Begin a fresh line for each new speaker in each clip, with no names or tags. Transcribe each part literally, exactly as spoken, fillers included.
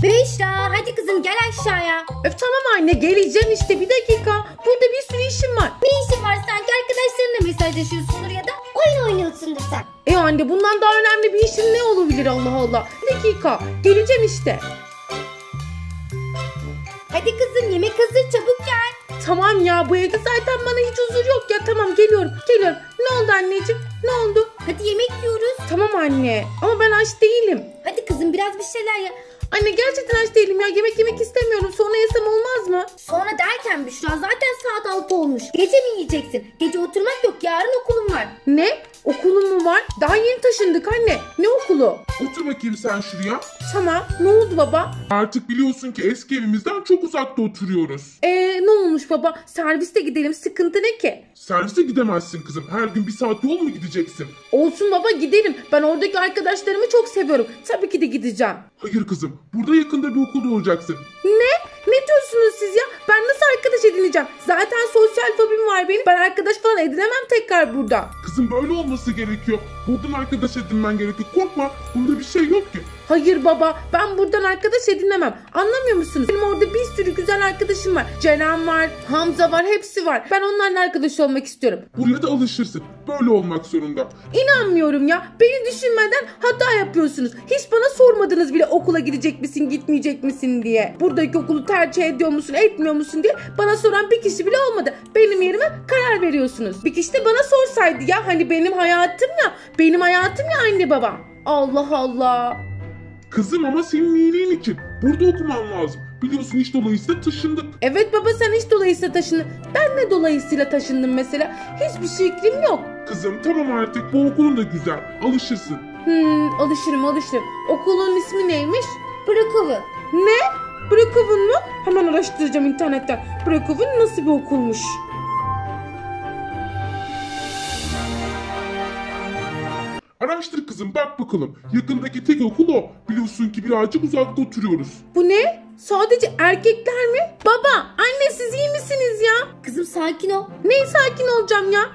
Büşra hadi kızım gel aşağıya.
Öf tamam anne geleceğim işte bir dakika. Burada bir sürü işim var.
Ne işin var sanki arkadaşlarınla mesajlaşıyorsundur ya da oyun oynuyorsundur sen.
E anne bundan daha önemli bir işin ne olabilir Allah Allah. Bir dakika geleceğim işte.
Hadi kızım yemek hazır çabuk gel.
Tamam ya bu evde zaten bana hiç huzur yok ya tamam geliyorum geliyorum. Ne oldu anneciğim ne oldu?
Hadi yemek yiyoruz.
Tamam anne ama ben aç değilim.
Hadi kızım biraz bir şeyler ya.
Anne gerçekten aç değilim ya yemek yemek istemiyorum sonra yesem olmaz mı?
Sonra derken Büşra zaten saat altı olmuş. Gece mi yiyeceksin? Gece oturmak yok yarın okulun var.
Ne? Okulum mu var? Daha yeni taşındık anne. Ne okulu?
Otur bakayım sen şuraya.
Tamam. Ne oldu baba?
Artık biliyorsun ki eski evimizden çok uzakta oturuyoruz.
Eee ne olmuş baba? Serviste gidelim. Sıkıntı ne ki?
Servise gidemezsin kızım. Her gün bir saat yol mu gideceksin?
Olsun baba gidelim. Ben oradaki arkadaşlarımı çok seviyorum. Tabii ki de gideceğim.
Hayır kızım. Burada yakında bir okulda olacaksın.
Ne? Ne diyorsunuz siz ya? Ben nasıl arkadaş edineceğim? Zaten sosyal fobim var benim. Ben arkadaş falan edinemem tekrar burada.
Kızım böyle olması gerekiyor. Buradan arkadaş edinmen gerekiyor. Korkma. Bunda bir şey yok ki.
Hayır baba ben buradan arkadaş edinemem. Anlamıyor musunuz? Benim orada bir sürü güzel arkadaşım var. Ceren var, Hamza var, hepsi var. Ben onlarla arkadaş olmak istiyorum.
Buraya da alışırsın. Böyle olmak zorunda.
İnanmıyorum ya. Beni düşünmeden hata yapıyorsunuz. Hiç bana sormadınız bile okula gidecek misin, gitmeyecek misin diye. Buradaki okulu tercih ediyor musun, etmiyor musun diye bana soran bir kişi bile olmadı. Benim yerime karar veriyorsunuz. Bir kişi de bana sorsaydı ya hani benim hayatım ya. Benim hayatım ya anne baba. Allah Allah.
Kızım ama senin iyiliğin için. Burada okuman lazım. Biliyorsun iş dolayısıyla taşındık.
Evet baba sen hiç dolayısıyla taşındın. Ben ne dolayısıyla taşındım mesela? Hiçbir fikrim yok.
Kızım tamam artık bu okulun da güzel. Alışırsın.
Hmm, alışırım alışırım. Okulun ismi neymiş?
Bırakalım.
Ne? Bırakıvın mu? Hemen araştıracağım internetten. Bırakıvın nasıl bir okulmuş?
Araştır kızım bak bakalım. Yakındaki tek okul o. Biliyorsun ki birazcık uzakta oturuyoruz.
Bu ne? Sadece erkekler mi? Baba, anne siz iyi misiniz ya?
Kızım sakin ol.
Neyi sakin olacağım ya?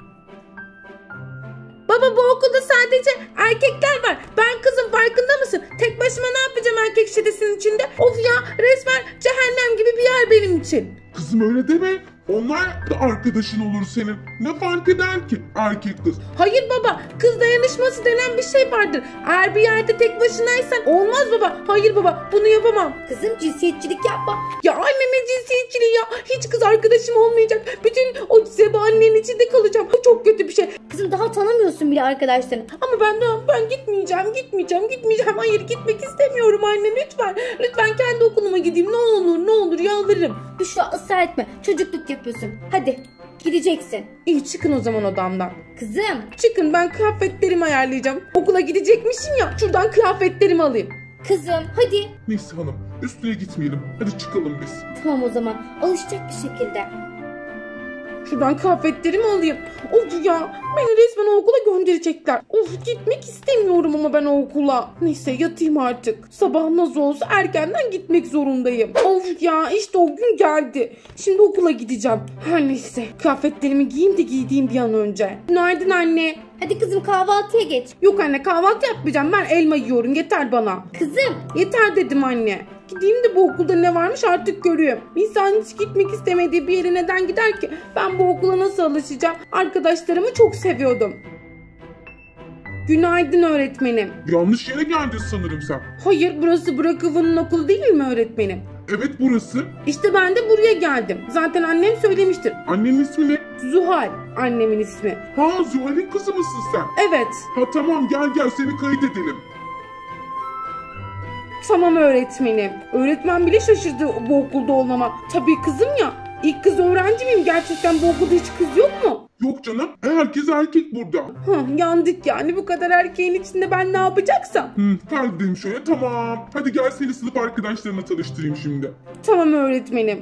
Baba bu okulda sadece erkekler var. Ben kızım farkında mısın? Tek başıma ne yapacağım erkek şidetinin içinde? Of ya resmen cehennem gibi bir yer benim için.
Kızım öyle deme. Onlar da arkadaşın olur senin. Ne fark eder ki erkek kız?
Hayır baba kız dayanışması denen bir şey vardır. Eğer bir yerde tek başınaysan olmaz baba. Hayır baba bunu yapamam.
Kızım cinsiyetçilik yapma.
Ya anne ne cinsiyetçiliği ya. Hiç kız arkadaşım olmayacak. Bütün o zebaninin içinde kalacağım. Bu çok kötü bir şey.
Kızım daha tanımıyorsun bile arkadaşlarını.
Ama ben de ben gitmeyeceğim, gitmeyeceğim, gitmeyeceğim. Hayır gitmek istemiyorum anne lütfen. Lütfen kendi okuluma gideyim ne olur ne olur yalvarırım.
Büşra ısrar etme. Çocukluk yapıyorsun. Hadi gideceksin.
İyi çıkın o zaman odamdan.
Kızım.
Çıkın ben kıyafetlerimi ayarlayacağım. Okula gidecekmişim ya. Şuradan kıyafetlerimi alayım.
Kızım hadi.
Neyse hanım üstüne gitmeyelim. Hadi çıkalım biz.
Tamam o zaman. Alışacak bir şekilde.
Şuradan kıyafetlerimi alayım. Of ya beni resmen o okula gönderecekler. Of gitmek istemiyorum ama ben o okula. Neyse yatayım artık. Sabah nasıl olsa erkenden gitmek zorundayım. Of ya işte o gün geldi. Şimdi okula gideceğim. Her neyse kıyafetlerimi giyeyim de giydiğim bir an önce. Günaydın anne.
Hadi kızım kahvaltıya geç.
Yok anne kahvaltı yapmayacağım ben elma yiyorum yeter bana.
Kızım.
Yeter dedim anne. Gideyim de bu okulda ne varmış artık görüyorum. İnsan hiç gitmek istemediği bir yere neden gider ki? Ben bu okula nasıl alışacağım? Arkadaşlarımı çok seviyordum. Günaydın öğretmenim.
Yanlış yere geldin sanırım sen.
Hayır burası Bırakıvı'nın okulu değil mi öğretmenim?
Evet burası.
İşte ben de buraya geldim. Zaten annem söylemiştir.
Annenin ismi ne?
Zuhal annemin ismi.
Ha Zuhal'in kızı mısın sen?
Evet.
Ha tamam gel gel seni kayıt edelim.
Tamam öğretmenim. Öğretmen bile şaşırdı bu okulda olmama. Tabii kızım ya. İlk kız öğrenci miyim? Gerçekten bu okulda hiç kız yok mu?
Yok canım herkes erkek burada.
Hah, yandık yani bu kadar erkeğin içinde ben ne yapacaksam.
Hı, kaldım şöyle tamam. Hadi gel seni sınıf arkadaşlarına tanıştırayım şimdi.
Tamam öğretmenim.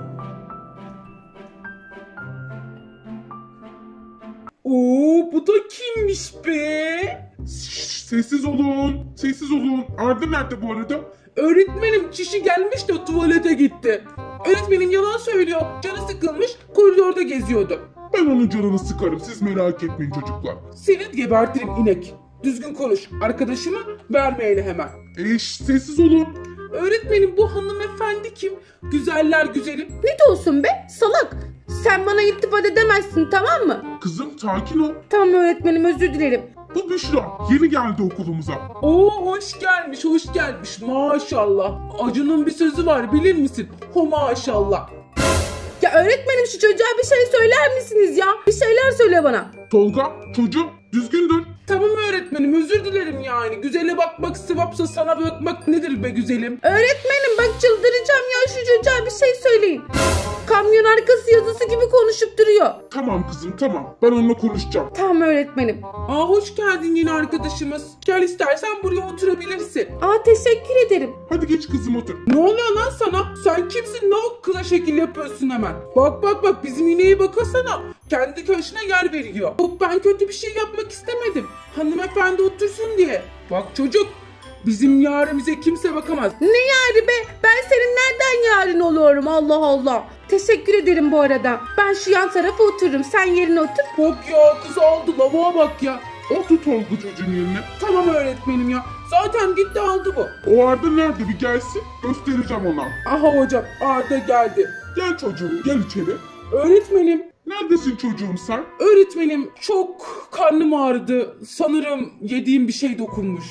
Oo bu da kimmiş be? Şşş, sessiz olun. Sessiz olun. Arda nerede bu arada?
Öğretmenim kişi gelmiş de tuvalete gitti. Öğretmenim yalan söylüyor. Canı sıkılmış koridorda geziyordu.
Ben onun canını sıkarım. Siz merak etmeyin çocuklar.
Seni gebertirim inek. Düzgün konuş. Arkadaşımı vermeyelim hemen.
Eş sessiz olun.
Öğretmenim bu hanımefendi kim? Güzeller güzelim.
Ne de olsun be salak. Sen bana iltifat edemezsin, tamam mı?
Kızım sakin ol.
Tamam öğretmenim, özür dilerim.
Bu Büşra yeni geldi okulumuza.
Oo hoş gelmiş hoş gelmiş maşallah. Acun'un bir sözü var bilir misin? Ho maşallah.
Ya öğretmenim şu çocuğa bir şey söyler misiniz ya? Bir şeyler söyle bana.
Tolga çocuğum düzgün dur.
Tamam öğretmenim özür dilerim yani. Güzele bakmak sıvapsa sana bakmak nedir be güzelim?
Öğretmenim bak çıldıracağım ya, şu çocuğa bir şey söyleyin. Kamyon arkası yazısı gibi konuşup duruyor.
Tamam kızım tamam ben onunla konuşacağım.
Tamam öğretmenim.
Aa hoş geldin yine arkadaşımız. Gel istersen buraya oturabilirsin.
Aa teşekkür ederim.
Hadi geç kızım otur.
Ne oluyor lan sana? Sen kimsin? Ne o kıza şekil yapıyorsun hemen? Bak bak bak bizim ineğe bakasana. Kendi köşküne yer veriyor. Yok ben kötü bir şey yapmak istemedim. Hanımefendi otursun diye. Bak çocuk bizim yarimize kimse bakamaz.
Ne yarı be? Ben senin nereden yarın oluyorum, Allah Allah. Teşekkür ederim bu arada. Ben şu yan tarafa otururum. Sen yerine otur.
Bak ya kız aldı lavuğa bak ya.
Otur Tolga çocuğun yerine.
Tamam öğretmenim ya. Zaten gitti aldı bu.
O Arda nerede bir gelsin göstereceğim ona.
Aha hocam Arda geldi.
Gel çocuğum gel içeri.
Öğretmenim.
Neredesin çocuğum sen?
Öğretmenim çok karnım ağrıdı. Sanırım yediğim bir şey dokunmuş.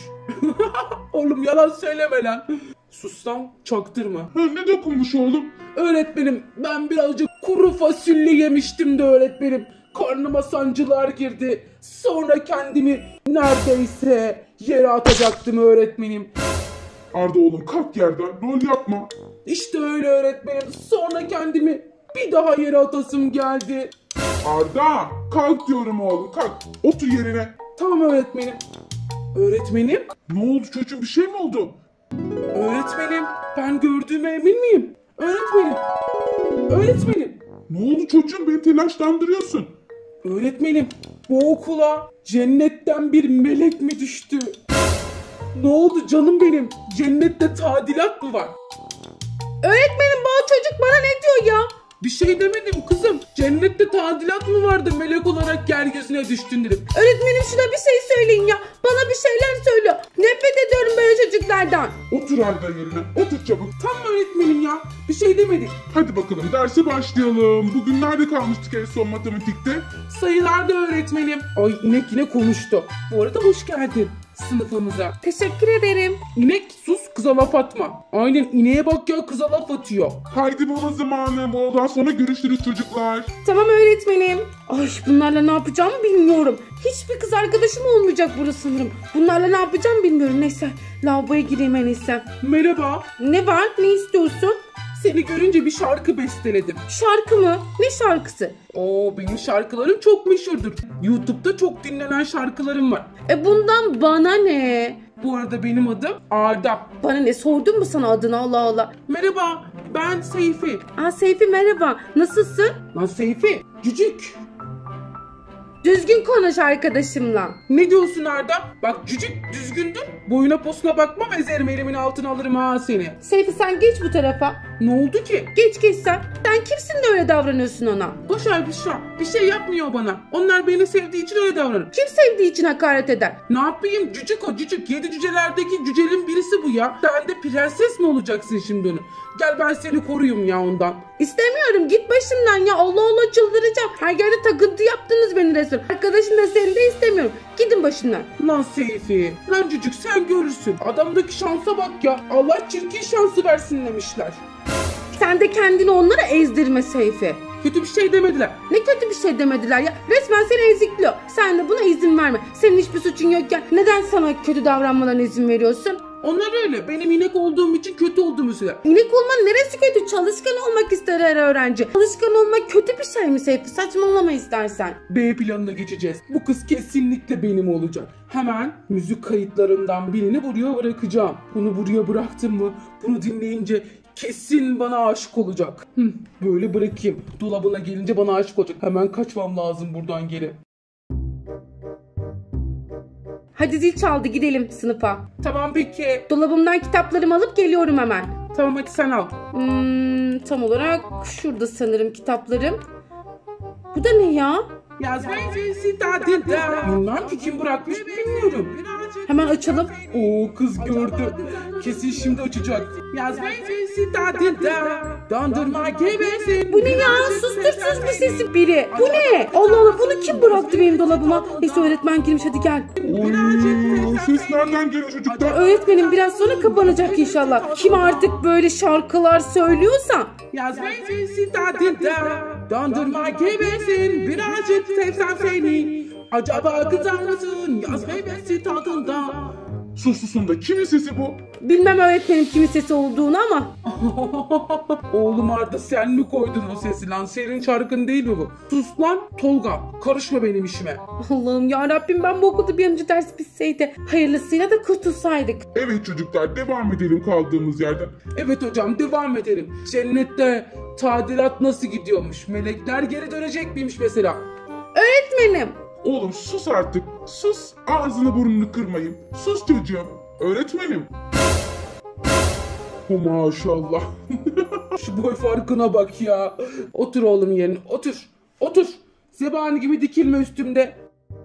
Oğlum yalan söyleme lan. Sus lan çaktırma.
Ha, ne dokunmuş oğlum?
Öğretmenim ben birazcık kuru fasulye yemiştim de öğretmenim. Karnıma sancılar girdi. Sonra kendimi neredeyse yere atacaktım öğretmenim.
Arda oğlum kalk yerden rol yapma.
İşte öyle öğretmenim. Sonra kendimi bir daha yere atasım geldi.
Arda kalk diyorum oğlum kalk. Otur yerine.
Tamam öğretmenim. Öğretmenim?
Ne oldu çocuğum bir şey mi oldu?
Öğretmenim ben gördüğüme emin miyim? Öğretmenim. Öğretmenim.
Ne oldu çocuğum beni telaşlandırıyorsun.
Öğretmenim bu okula cennetten bir melek mi düştü? Ne oldu canım benim? Cennette tadilat mı var?
Öğretmenim bu çocuk bana ne diyor ya?
Bir şey demedim kızım. Cennette tadilat mı vardı melek olarak yeryüzüne düştün dedim.
Öğretmenim şuna bir şey söyleyin ya. Bana bir şeyler söylüyor. Nefret ediyorum böyle çocuklardan.
Otur Arda yerine otur çabuk.
Tam öğretmenim ya. Bir şey demedik.
Hadi bakalım derse başlayalım. Bugün nerede kalmıştık en son matematikte?
Sayılarda öğretmenim. Ay inek yine konuştu. Bu arada hoş geldin sınıfımıza.
Teşekkür ederim.
İnek sus kıza laf atma. Aynen ineğe bak ya kıza laf atıyor.
Haydi mola zamanı. Moladan sonra görüşürüz çocuklar.
Tamam öğretmenim. Ay bunlarla ne yapacağımı bilmiyorum. Hiçbir kız arkadaşım olmayacak burada sanırım. Bunlarla ne yapacağımı bilmiyorum. Neyse lavaboya gireyim en iyisi.
Merhaba.
Ne var? Ne istiyorsun?
Seni görünce bir şarkı besteledim.
Şarkı mı? Ne şarkısı?
Oo benim şarkılarım çok meşhurdur. YouTube'da çok dinlenen şarkılarım var.
E bundan bana ne?
Bu arada benim adım Arda.
Bana ne, sordun mu sana adını, Allah Allah.
Merhaba ben Seyfi.
Aa Seyfi merhaba. Nasılsın?
Lan Seyfi cücük.
Düzgün konuş arkadaşımla.
Ne diyorsun Arda? Bak cücük düzgündür. Boyuna posuna bakmam ezerim elimin altına alırım ha seni.
Seyfi sen geç bu tarafa.
Ne oldu ki?
Geç geç sen. Sen kimsin de öyle davranıyorsun ona?
Boşver Büşra. Bir şey yapmıyor bana. Onlar beni sevdiği için öyle davranır.
Kim sevdiği için hakaret eder?
Ne yapayım? Cücük o cücük. Yedi cücelerdeki cücelin birisi bu ya. Sen de prenses mi olacaksın şimdi onu? Gel ben seni koruyayım ya ondan.
İstemiyorum, git başımdan ya, Allah Allah çıldıracağım. Her yerde takıntı yaptınız beni resmen. Arkadaşın da seni de istemiyorum. Gidin başımdan.
Lan Seyfi. Lan cücük sen görürsün. Adamdaki şansa bak ya. Allah çirkin şansı versin demişler.
Sen de kendini onlara ezdirme Seyfi.
Kötü bir şey demediler.
Ne kötü bir şey demediler ya. Resmen seni ezikliyor. Sen de buna izin verme. Senin hiçbir suçun yokken neden sana kötü davranmalarına izin veriyorsun?
Onlar öyle. Benim inek olduğum için kötü olduğumu söyler.
İnek olmanın neresi kötü? Çalışkan olmak ister her öğrenci. Çalışkan olmak kötü bir şey mi Seyfi? Saçmalama istersen.
B planına geçeceğiz. Bu kız kesinlikle benim olacak. Hemen müzik kayıtlarından birini buraya bırakacağım. Bunu buraya bıraktım mı? Bunu dinleyince kesin bana aşık olacak. Hı, böyle bırakayım. Dolabına gelince bana aşık olacak. Hemen kaçmam lazım buradan geri.
Hadi zil çaldı, gidelim sınıfa.
Tamam peki.
Dolabımdan kitaplarımı alıp geliyorum hemen.
Tamam hadi sen al.
Hmm, tam olarak şurada sanırım kitaplarım. Bu da ne ya?
Yazmayı tadında. Bilmem ki kim bırakmış bilmiyorum.
Hemen açalım.
Oo, kız gördü. Kesin şimdi açacak. Yaz meyvesi tadında. Dondurma gibisin.
Bu ne ya? Sustursuz bir sesi biri. Bu ne? Allah Allah, bunu kim bıraktı benim dolabıma? Neyse öğretmen girmiş, hadi gel.
Oy, ses nereden geliyor çocuklar?
Öğretmenim biraz sonra kapanacak inşallah. Kim artık böyle şarkılar söylüyorsa.
Yaz meyvesi tadında. Dondurma gibisin. Birazcık sevsem seni. Acaba kızar mısın? Yaz meyvesi tadında.
Sus susun da kimin sesi bu?
Bilmem öğretmenim kimin sesi olduğunu ama.
Oğlum Arda, sen mi koydun o sesi lan? Senin şarkın değil mi bu? Sus lan Tolga. Karışma benim işime.
Allah'ım ya Rabbim, ben bu okulda bir an önce ders bitseydi. Hayırlısıyla da kurtulsaydık.
Evet çocuklar, devam edelim kaldığımız yerden.
Evet hocam, devam edelim. Cennette tadilat nasıl gidiyormuş? Melekler geri dönecek miymiş mesela?
Öğretmenim.
Oğlum sus artık. Sus. Ağzını burnunu kırmayın. Sus çocuğum. Öğretmenim. Oh, maşallah.
Şu boy farkına bak ya. Otur oğlum yerine. Otur. Otur. Zebani gibi dikilme üstümde.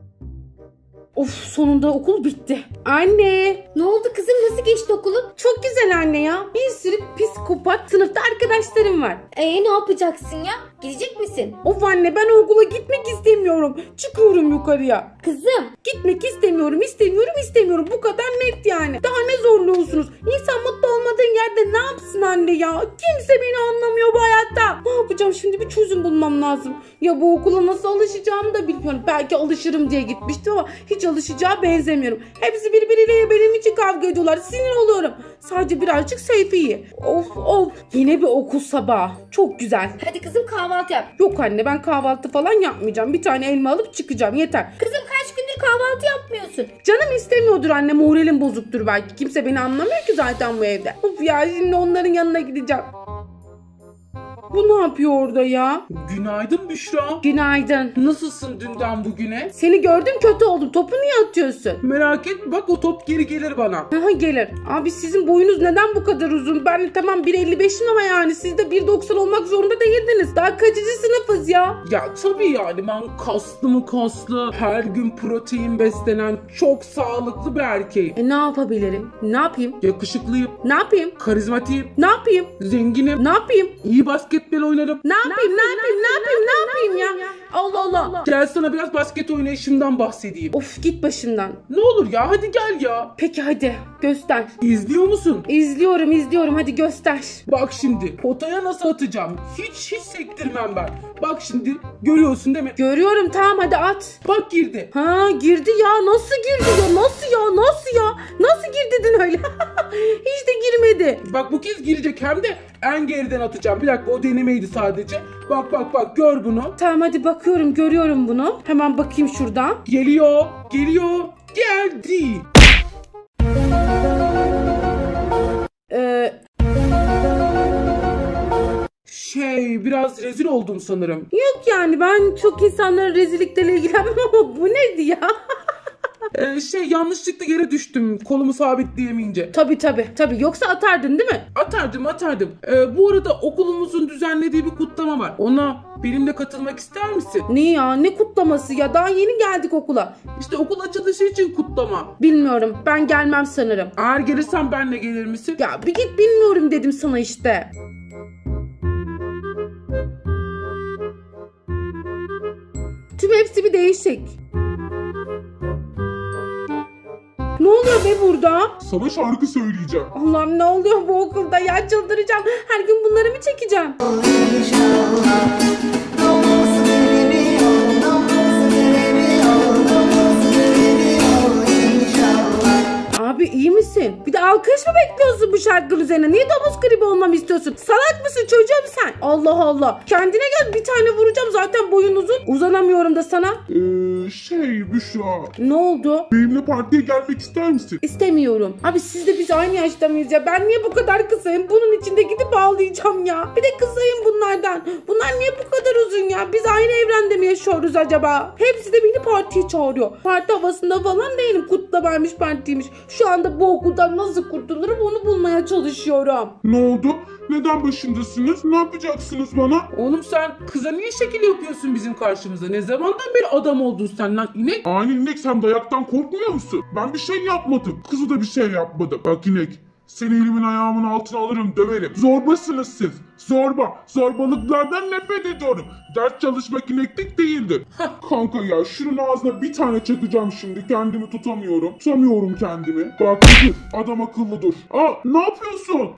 Of, sonunda okul bitti. Anne.
Ne oldu kızım, nasıl geçti okulun?
Çok güzel anne ya. Bir sürü psikopat sınıfta arkadaşlarım var.
Ee ne yapacaksın ya? Gidecek misin?
Of anne, ben okula gitmek istemiyorum. Çıkıyorum yukarıya.
Kızım.
Gitmek istemiyorum, istemiyorum, istemiyorum. Bu kadar net yani. Daha ne zorluyorsunuz? İnsan mutlu olmadığın yerde ne yapsın anne ya? Kimse beni anlamıyor bu hayatta. Ne yapacağım şimdi? Bir çözüm bulmam lazım. Ya bu okula nasıl alışacağımı da bilmiyorum. Belki alışırım diye gitmiştim ama hiç alışacağı benzemiyorum. Hepsi birbiriyle benim için kavga ediyorlar. Sinir oluyorum. Sadece birazcık Seyfi'yi. Of of. Yine bir okul sabahı. Çok güzel.
Hadi kızım kahvaltı yap.
Yok anne, ben kahvaltı falan yapmayacağım. Bir tane elma alıp çıkacağım, yeter.
Kızım kaç gündür kahvaltı yapmıyorsun?
Canım istemiyordur anne, moralim bozuktur belki. Kimse beni anlamıyor ki zaten bu evde. Of ya, şimdi onların yanına gideceğim. Bu ne yapıyor orada ya?
Günaydın Büşra.
Günaydın.
Nasılsın dünden bugüne?
Seni gördüm, kötü oldum. Topu niye atıyorsun?
Merak etme, bak o top geri gelir bana.
Aha, gelir. Abi sizin boyunuz neden bu kadar uzun? Ben tamam bir elli beşim ama yani siz de bir doksan olmak zorunda değildiniz. Daha kaçıncı sınıfız ya?
Ya tabii yani ben kaslı mı kaslı, her gün protein beslenen çok sağlıklı bir erkeğim.
E ne yapabilirim? Ne yapayım?
Yakışıklıyım,
Ne yapayım?
karizmatiyim,
Ne yapayım?
zenginim,
Ne yapayım?
iyi basketbol oynarım.
Ne yapayım? Ne yapayım? Ne yapayım? Ne yapayım ya? Allah Allah.
Gel sana biraz basket oynayışımdan bahsedeyim.
Of, git başımdan.
Ne olur ya, hadi gel ya.
Peki hadi göster.
İzliyor musun?
İzliyorum izliyorum, hadi göster.
Bak şimdi potaya nasıl atacağım. Hiç hiç sektirmem ben. Bak şimdi görüyorsun değil mi?
Görüyorum, tamam hadi at.
Bak girdi.
Ha, girdi ya, nasıl girdi ya, nasıl ya, nasıl ya, nasıl girdi dedin öyle? Hiç de girmedi.
Bak bu kez girecek, hem de en geriden atacağım. Bir dakika, o denemeydi sadece. Bak bak bak, gör bunu.
Tamam hadi bakıyorum, görüyorum bunu. Hemen bakayım şuradan.
Geliyor, geliyor, geldi.
Ee,
Şey, biraz rezil oldum sanırım.
yok yani, ben çok insanların rezillikleriyle ilgilenmem ama bu neydi ya?
Ee, şey yanlışlıkla yere düştüm kolumu sabitleyemeyince.
Tabii tabii tabii, yoksa atardın değil mi?
Atardım atardım. Ee, bu arada okulumuzun düzenlediği bir kutlama var. Ona benimle katılmak ister misin?
Ne ya, ne kutlaması ya, daha yeni geldik okula.
İşte okul açılışı için kutlama.
Bilmiyorum, ben gelmem sanırım.
Eğer gelirsen benle gelir misin?
Ya bir git, bilmiyorum dedim sana işte. Tüm hepsi bir değişik. Ne oluyor be burada?
Sana şarkı söyleyeceğim.
Allah'ım, ne oluyor bu okulda ya, çıldıracağım. Her gün bunları mı çekeceğim? Abi iyi misin? Bir de alkış mı bekliyorsun bu şarkının üzerine? Niye domuz gribi olmamı istiyorsun? Salak mısın çocuğum sen? Allah Allah. Kendine gel, bir tane vuracağım, zaten boyun uzun. Uzanamıyorum da sana.
Ee, şey Büşra,
Ne oldu?
benimle partiye gelmek ister misin?
İstemiyorum. Abi siz de biz aynı yaşta mıyız ya? Ben niye bu kadar kısayım? Bunun içinde gidip ağlayacağım ya. Bir de kısayım bunlardan. Bunlar niye bu kadar uzun ya? Biz aynı evrende mi yaşıyoruz acaba? Hepsi de beni partiye çağırıyor. Parti havasında falan değilim. Kutlamaymış, partiymiş. Şu Şu anda bu okuldan nasıl kurtulurum onu bulmaya çalışıyorum.
Ne oldu? Neden başındasınız? Ne yapacaksınız bana?
Oğlum sen kıza niye şekil yapıyorsun bizim karşımıza? Ne zamandan beri adam oldun sen lan inek?
Ani inek, sen dayaktan korkmuyor musun? Ben bir şey yapmadım. Kızı da bir şey yapmadı. Bak inek, seni elimin ayağımın altına alırım, döverim. Zorbasınız siz. Zorba. Zorbalıklardan nefret ediyorum. Ders çalışmak ineklik değildir. Kanka ya, şunun ağzına bir tane çakacağım şimdi. Kendimi tutamıyorum. Tutamıyorum kendimi. Bak dur. Adam akıllı dur. Aa, ne yapıyorsun?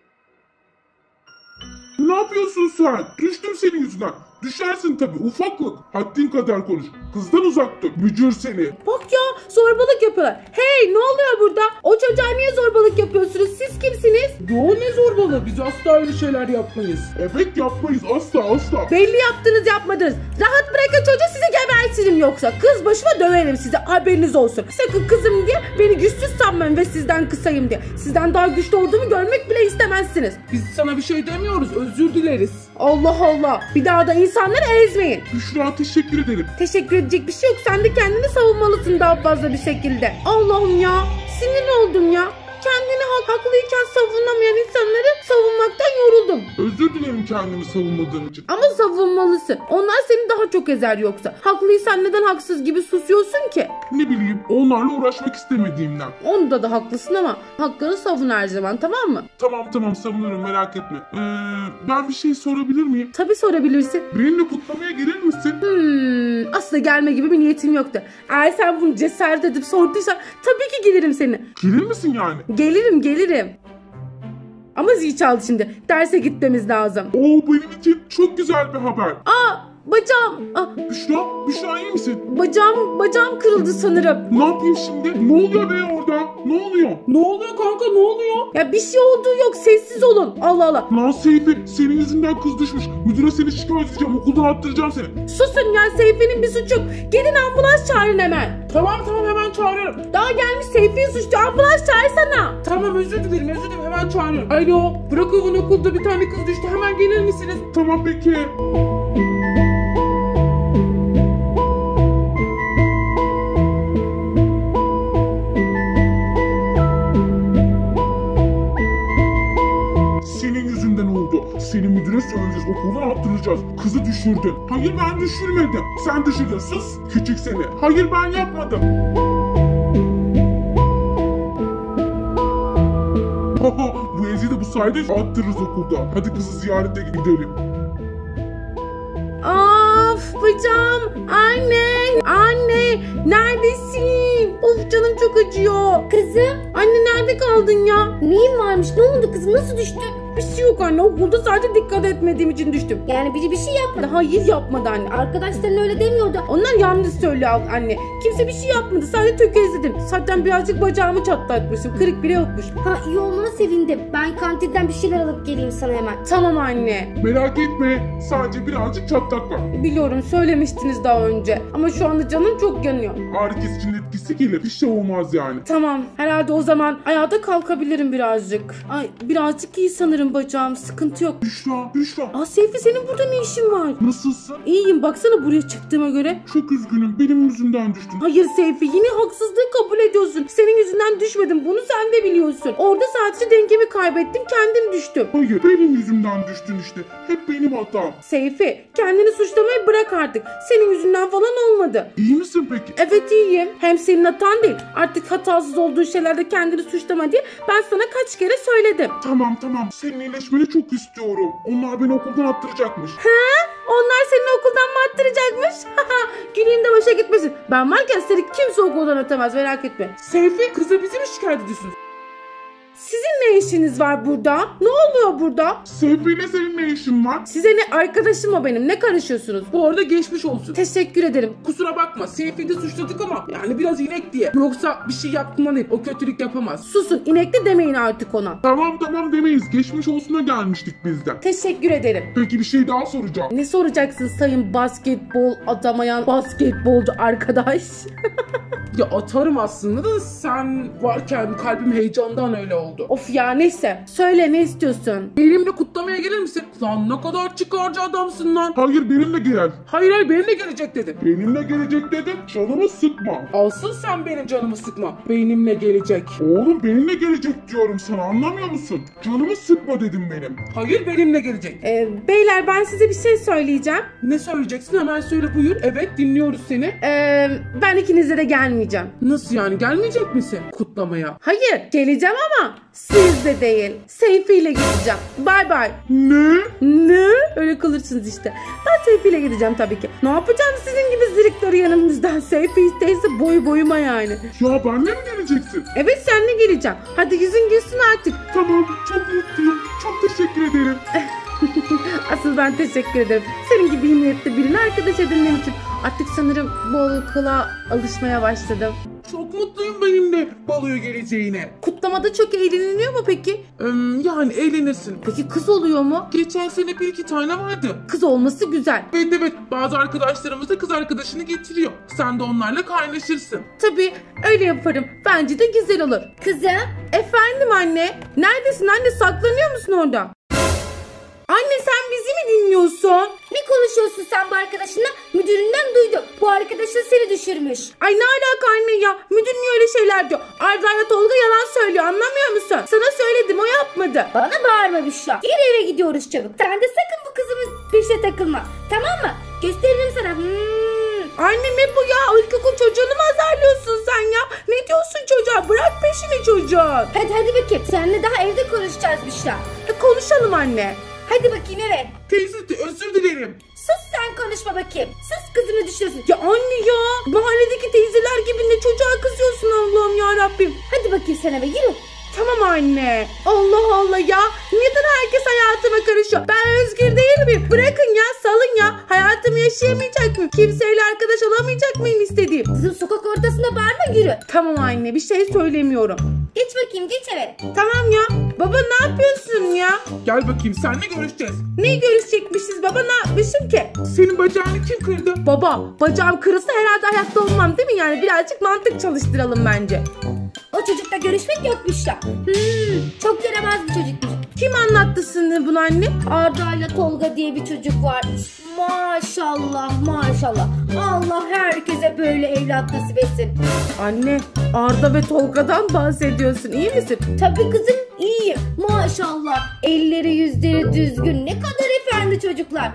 Ne yapıyorsun sen? Düştüm senin yüzünden. Düşersin tabii, ufaklık. Haddin kadar konuş. Kızdan uzak dur. Bücür seni.
Bak ya, zorbalık yapıyorlar. Hey, ne oluyor burada? O çocuğa niye zorbalık yapıyorsunuz? Siz kimsiniz?
Yo, ne zorbalığı, biz asla öyle şeyler yapmayız.
Evet, yapmayız asla asla.
Belli yaptınız, yapmadınız. Rahat bırakın çocuğu, sizi gebertirim yoksa. Kız başıma döverim size, haberiniz olsun. Sakın kızım diye beni güçsüz sanmayın ve sizden kısayım diye. Sizden daha güçlü olduğumu görmek bile istemezsiniz.
Biz sana bir şey demiyoruz, özür dileriz.
Allah Allah. Bir daha da insanları ezmeyin.
Büşra, teşekkür ederim.
Teşekkür edecek bir şey yok. Sen de kendini savunmalısın daha fazla bir şekilde. Allah'ım ya. Sinir oldum ya. Kendini hak, haklıyken savunamayan insanları savunmaktan yoruldum.
Özür dilerim kendimi savunmadığım için.
Ama savunmalısın. Onlar seni daha çok ezer yoksa. Haklıysan neden haksız gibi susuyorsun ki?
Ne bileyim, onlarla uğraşmak istemediğimden.
Onda da haklısın ama hakkını savun her zaman, tamam mı?
Tamam tamam, savunurum, merak etme. Ee, ben bir şey sorabilir miyim?
Tabii sorabilirsin.
Benimle kutlamaya gelir misin?
Hmm, aslında gelme gibi bir niyetim yoktu. Eğer sen bunu cesaret edip sorduysan tabii ki gelirim seni.
Gelir misin yani?
Gelirim gelirim. Ama zil çaldı şimdi. Derse gitmemiz lazım.
Oo, benim için çok güzel bir haber.
Aa, bacağım. Aa,
Büşra, Büşra iyi misin?
bacağım, bacağım kırıldı sanırım.
Ne yapayım şimdi? Ne oluyor be orada? Ne oluyor?
Ne oluyor kanka, ne oluyor?
Ya bir şey olduğu yok, sessiz olun. Allah Allah.
Lan Seyfi, senin yüzünden kız düşmüş. Müdüre seni şikayet edeceğim, okuldan attıracağım seni.
Susun ya, Seyfi'nin bir suçu yok. Gidin ambulans çağırın hemen.
Tamam tamam, hemen çağırıyorum.
Daha gelmiş Seyfi'yi suçlu, ambulans çağırsana.
Tamam, özür dilerim özür dilerim, hemen çağırıyorum. Alo, Bırakov'un okulda bir tane kız düştü, hemen gelir misiniz?
Tamam peki. Senin yüzünden oldu. Seni müdüre söyleyeceğiz, okuldan attıracağız. Kızı düşürdün. Hayır, ben düşürmedim. Sen düşürdün. Sus küçük seni. Hayır, ben yapmadım. Haha, bu Ezi de bu sayede attırırız okulda. Hadi kızı ziyarete gidelim.
Of bacağım. Anne. Anne. Neredesin? Of canım çok acıyor.
Kızım,
Anne nerede kaldın ya?
neyin varmış? Ne oldu kızım? Nasıl düştün?
Bir şey yok anne. Okulda sadece dikkat etmediğim için düştüm.
Yani biri bir şey yapmadı.
Hayır yapmadı anne.
Arkadaşların öyle demiyordu.
Onlar yanlış söylüyor anne. Kimse bir şey yapmadı. Sadece tökezledim. Zaten birazcık bacağımı çatlatmışım. Kırık bile yokmuş.
Ha, iyi olmana sevindim. Ben kantinden bir şeyler alıp geleyim sana hemen.
Tamam anne.
Merak etme. Sadece birazcık çatlak var.
Biliyorum, söylemiştiniz daha önce. Ama şu anda canım çok yanıyor.
Ağrı kesicinin etkisi gelir. Bir şey olmaz yani.
Tamam. Herhalde o zaman ayağa kalkabilirim birazcık. Ay birazcık iyi sanırım bacağım. Sıkıntı yok.
Büşra, Büşra.
Aa Seyfi, senin burada ne işin var?
Nasılsın?
İyiyim, baksana buraya çıktığıma göre.
Çok üzgünüm. Benim yüzümden düştün.
Hayır Seyfi, yine haksızlığı kabul ediyorsun. Senin yüzünden düşmedim, bunu sen de biliyorsun. Orada sadece dengemi kaybettim, kendim düştüm.
Hayır, benim yüzümden düştün işte. Hep benim hatam.
Seyfi, kendini suçlamayı bırak artık. Senin yüzünden falan olmadı.
İyi misin peki?
Evet iyiyim. Hem senin hatan değil. Artık hatasız olduğun şeylerde kendini suçlama diye ben sana kaç kere söyledim.
Tamam tamam. Senin iyileşmeni çok istiyorum. Onlar beni okuldan attıracakmış.
Onlar seni okuldan mı attıracakmış? Güleyim de başa gitmesin. Ben varken seni kimse okuldan atamaz, merak etme.
Seyfi, kıza bizi mi şikayet ediyorsunuz?
Sizin ne işiniz var burada? Ne oluyor burada?
Seyfi ile senin ne işin var?
Size ne, arkadaşım o benim. Ne karışıyorsunuz?
Bu arada geçmiş olsun.
Teşekkür ederim.
Kusura bakma, Seyfi'yi de suçladık ama yani biraz inek diye. Yoksa bir şey yaptığından değil, o kötülük yapamaz.
Susun, inekli demeyin artık ona.
Tamam tamam demeyiz. Geçmiş olsuna gelmiştik bizden.
Teşekkür ederim.
Peki bir şey daha soracağım.
Ne soracaksın sayın basketbol atamayan basketbolcu arkadaş?
Ya atarım aslında da sen varken kalbim heyecandan öyle oldu.
Of ya neyse. Söyle ne istiyorsun?
Benimle kutlamaya gelir misin? Lan ne kadar çıkarcı adamsın lan.
Hayır benimle gel.
Hayır hayır benimle gelecek dedin.
Benimle gelecek dedim. Canımı sıkma.
Asıl sen benim canımı sıkma. Benimle gelecek.
Oğlum benimle gelecek diyorum sana, anlamıyor musun? Canımı sıkma dedim benim.
Hayır benimle gelecek.
Ee, beyler ben size bir şey söyleyeceğim.
Ne söyleyeceksin hemen söyle buyur. Evet dinliyoruz seni.
Ee, ben ikinize de gelmeyeceğim.
Nasıl yani gelmeyecek misin kutlamaya?
Hayır geleceğim ama sizde değil. Seyfi ile gideceğim. Bay bay.
Ne?
Ne? Öyle kalırsınız işte. Ben Seyfi ile gideceğim tabii ki. Ne yapacağım sizin gibi zirikleri yanımızdan? Seyfi isteyse boyu boyuma yani.
Ya benle mi geleceksin?
Evet seninle geleceğim. Hadi yüzün gülsün artık.
Tamam, çok mutluyum. Çok teşekkür ederim.
Asıl ben teşekkür ederim. Senin gibi iyi niyetli birini arkadaş edinmem için. Artık sanırım bu okula alışmaya başladım.
Çok mutluyum benimle baloya geleceğine.
Kutlamada çok eğleniliyor mu peki?
Ee, yani eğlenirsin.
Peki kız oluyor mu?
Geçen sene bir iki tane vardı.
Kız olması güzel.
Evet evet bazı arkadaşlarımız da kız arkadaşını getiriyor. Sen de onlarla kaynaşırsın.
Tabii öyle yaparım. Bence de güzel olur.
Kızım,
Efendim anne? Neredesin anne? Saklanıyor musun orada? Anne sen bizi mi dinliyorsun?
ne konuşuyorsun sen bu arkadaşınla? Müdüründen duydum. Bu arkadaşın seni düşürmüş.
Ay ne alaka anne ya? Müdür niye öyle şeyler diyor? Arda ile Tolga yalan söylüyor anlamıyor musun? Sana söyledim o yapmadı.
Bana bağırma Büşra. Geri eve gidiyoruz çabuk. Sen de sakın bu kızımın peşine takılma. Tamam mı? Gösteririm sana. Hmm.
Anne ne bu ya? İlkokul çocuğunu mu azarlıyorsun sen ya? Ne diyorsun çocuğa? Bırak peşini çocuğun.
Hadi hadi bakayım. Seninle daha evde konuşacağız Büşra.
E, konuşalım anne.
Hadi bakayım eve.
Teyze özür dilerim.
Sus sen konuşma bakayım. Sus kızımı düşüyorsun.
Ya anne ya. Mahalledeki teyzeler gibi ne çocuğa kızıyorsun Allah'ım ya Rabbim.
Hadi bakayım sen eve yürü.
Tamam anne. Allah Allah ya. Neden herkes hayatıma karışıyor? Ben özgür değil miyim? Bırakın ya salın ya. Hayatımı yaşayamayacak mıyım? Kimseyle arkadaş olamayacak mıyım istediğim?
Kızım sokak ortasında bağırma yürü.
Tamam anne bir şey söylemiyorum.
Geç bakayım geç eve.
Tamam ya. Baba ne yapıyorsun ya?
Gel bakayım seninle görüşeceğiz.
Neyi görüşecekmişiz baba ne yapmışım ki?
Senin bacağını kim kırdı?
Baba bacağım kırılsa herhalde hayatta olmam değil mi? Yani birazcık mantık çalıştıralım bence.
O çocukla görüşmek yok Büşra. Hmm, çok yaramaz bir çocukmuş.
Kim anlattı sana bunu anne?
Arda ile Tolga diye bir çocuk var. Maşallah maşallah. Allah herkese böyle evlat nasip etsin.
Anne Arda ve Tolga'dan bahsediyorsun iyi misin?
Tabii kızım iyiyim. Maşallah. Elleri yüzleri düzgün. Ne kadar efendi çocuklar.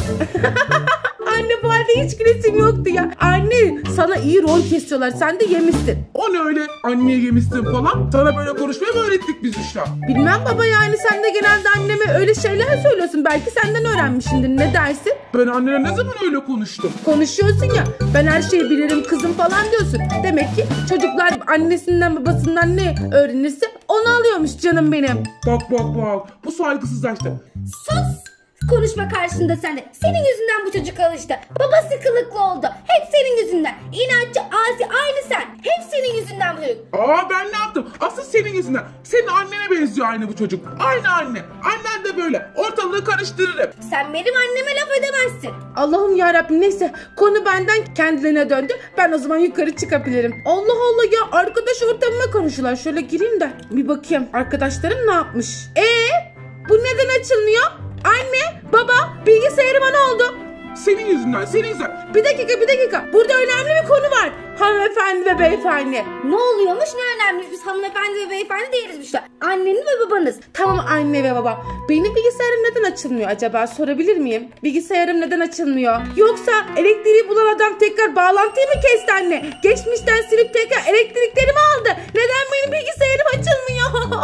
Anne bu halde hiç gülesim yoktu ya. Anne sana iyi rol kesiyorlar sen de yemişsin.
O ne öyle anneye yemişsin falan. Sana böyle konuşmayı mı öğrettik biz Büşra?
Bilmem baba yani sen de genelde anneme öyle şeyler söylüyorsun. Belki senden öğrenmişsindir ne dersin?
Ben annene ne zaman öyle konuştum?
Konuşuyorsun ya ben her şeyi bilirim kızım falan diyorsun. Demek ki çocuklar annesinden babasından ne öğrenirse onu alıyormuş canım benim.
Bak bak bak bu saygısızlaştı.
Sus. Konuşma karşında sen de. Senin yüzünden bu çocuk alıştı. Babası kılıklı oldu. Hep senin yüzünden. İnatçı, asi, aynı sen. Hep senin yüzünden bu çocuk.
Aa ben ne yaptım? Asıl senin yüzünden. Senin annene benziyor aynı bu çocuk. Aynı anne. Annen de böyle. Ortalığı karıştırırım.
Sen benim anneme laf edemezsin.
Allah'ım yarabbim neyse konu benden kendilerine döndü. Ben o zaman yukarı çıkabilirim. Allah Allah ya arkadaş ortamına konuşuyorlar. Şöyle gireyim de bir bakayım. Arkadaşlarım ne yapmış? Ee, bu neden açılmıyor? Anne, baba, bilgisayarıma ne oldu?
Senin yüzünden, senin yüzünden.
Bir dakika, bir dakika. Burada önemli bir konu var. Hanımefendi ve beyefendi.
Ne oluyormuş ne önemli? Biz hanımefendi ve beyefendi değiliz işte. Anneniz ve babanız.
Tamam anne ve baba. Benim bilgisayarım neden açılmıyor acaba? Sorabilir miyim? Bilgisayarım neden açılmıyor? Yoksa elektriği bulan adam tekrar bağlantıyı mı kesti anne? Geçmişten silip tekrar elektrikleri mi aldı? Neden benim bilgisayarım açılmıyor?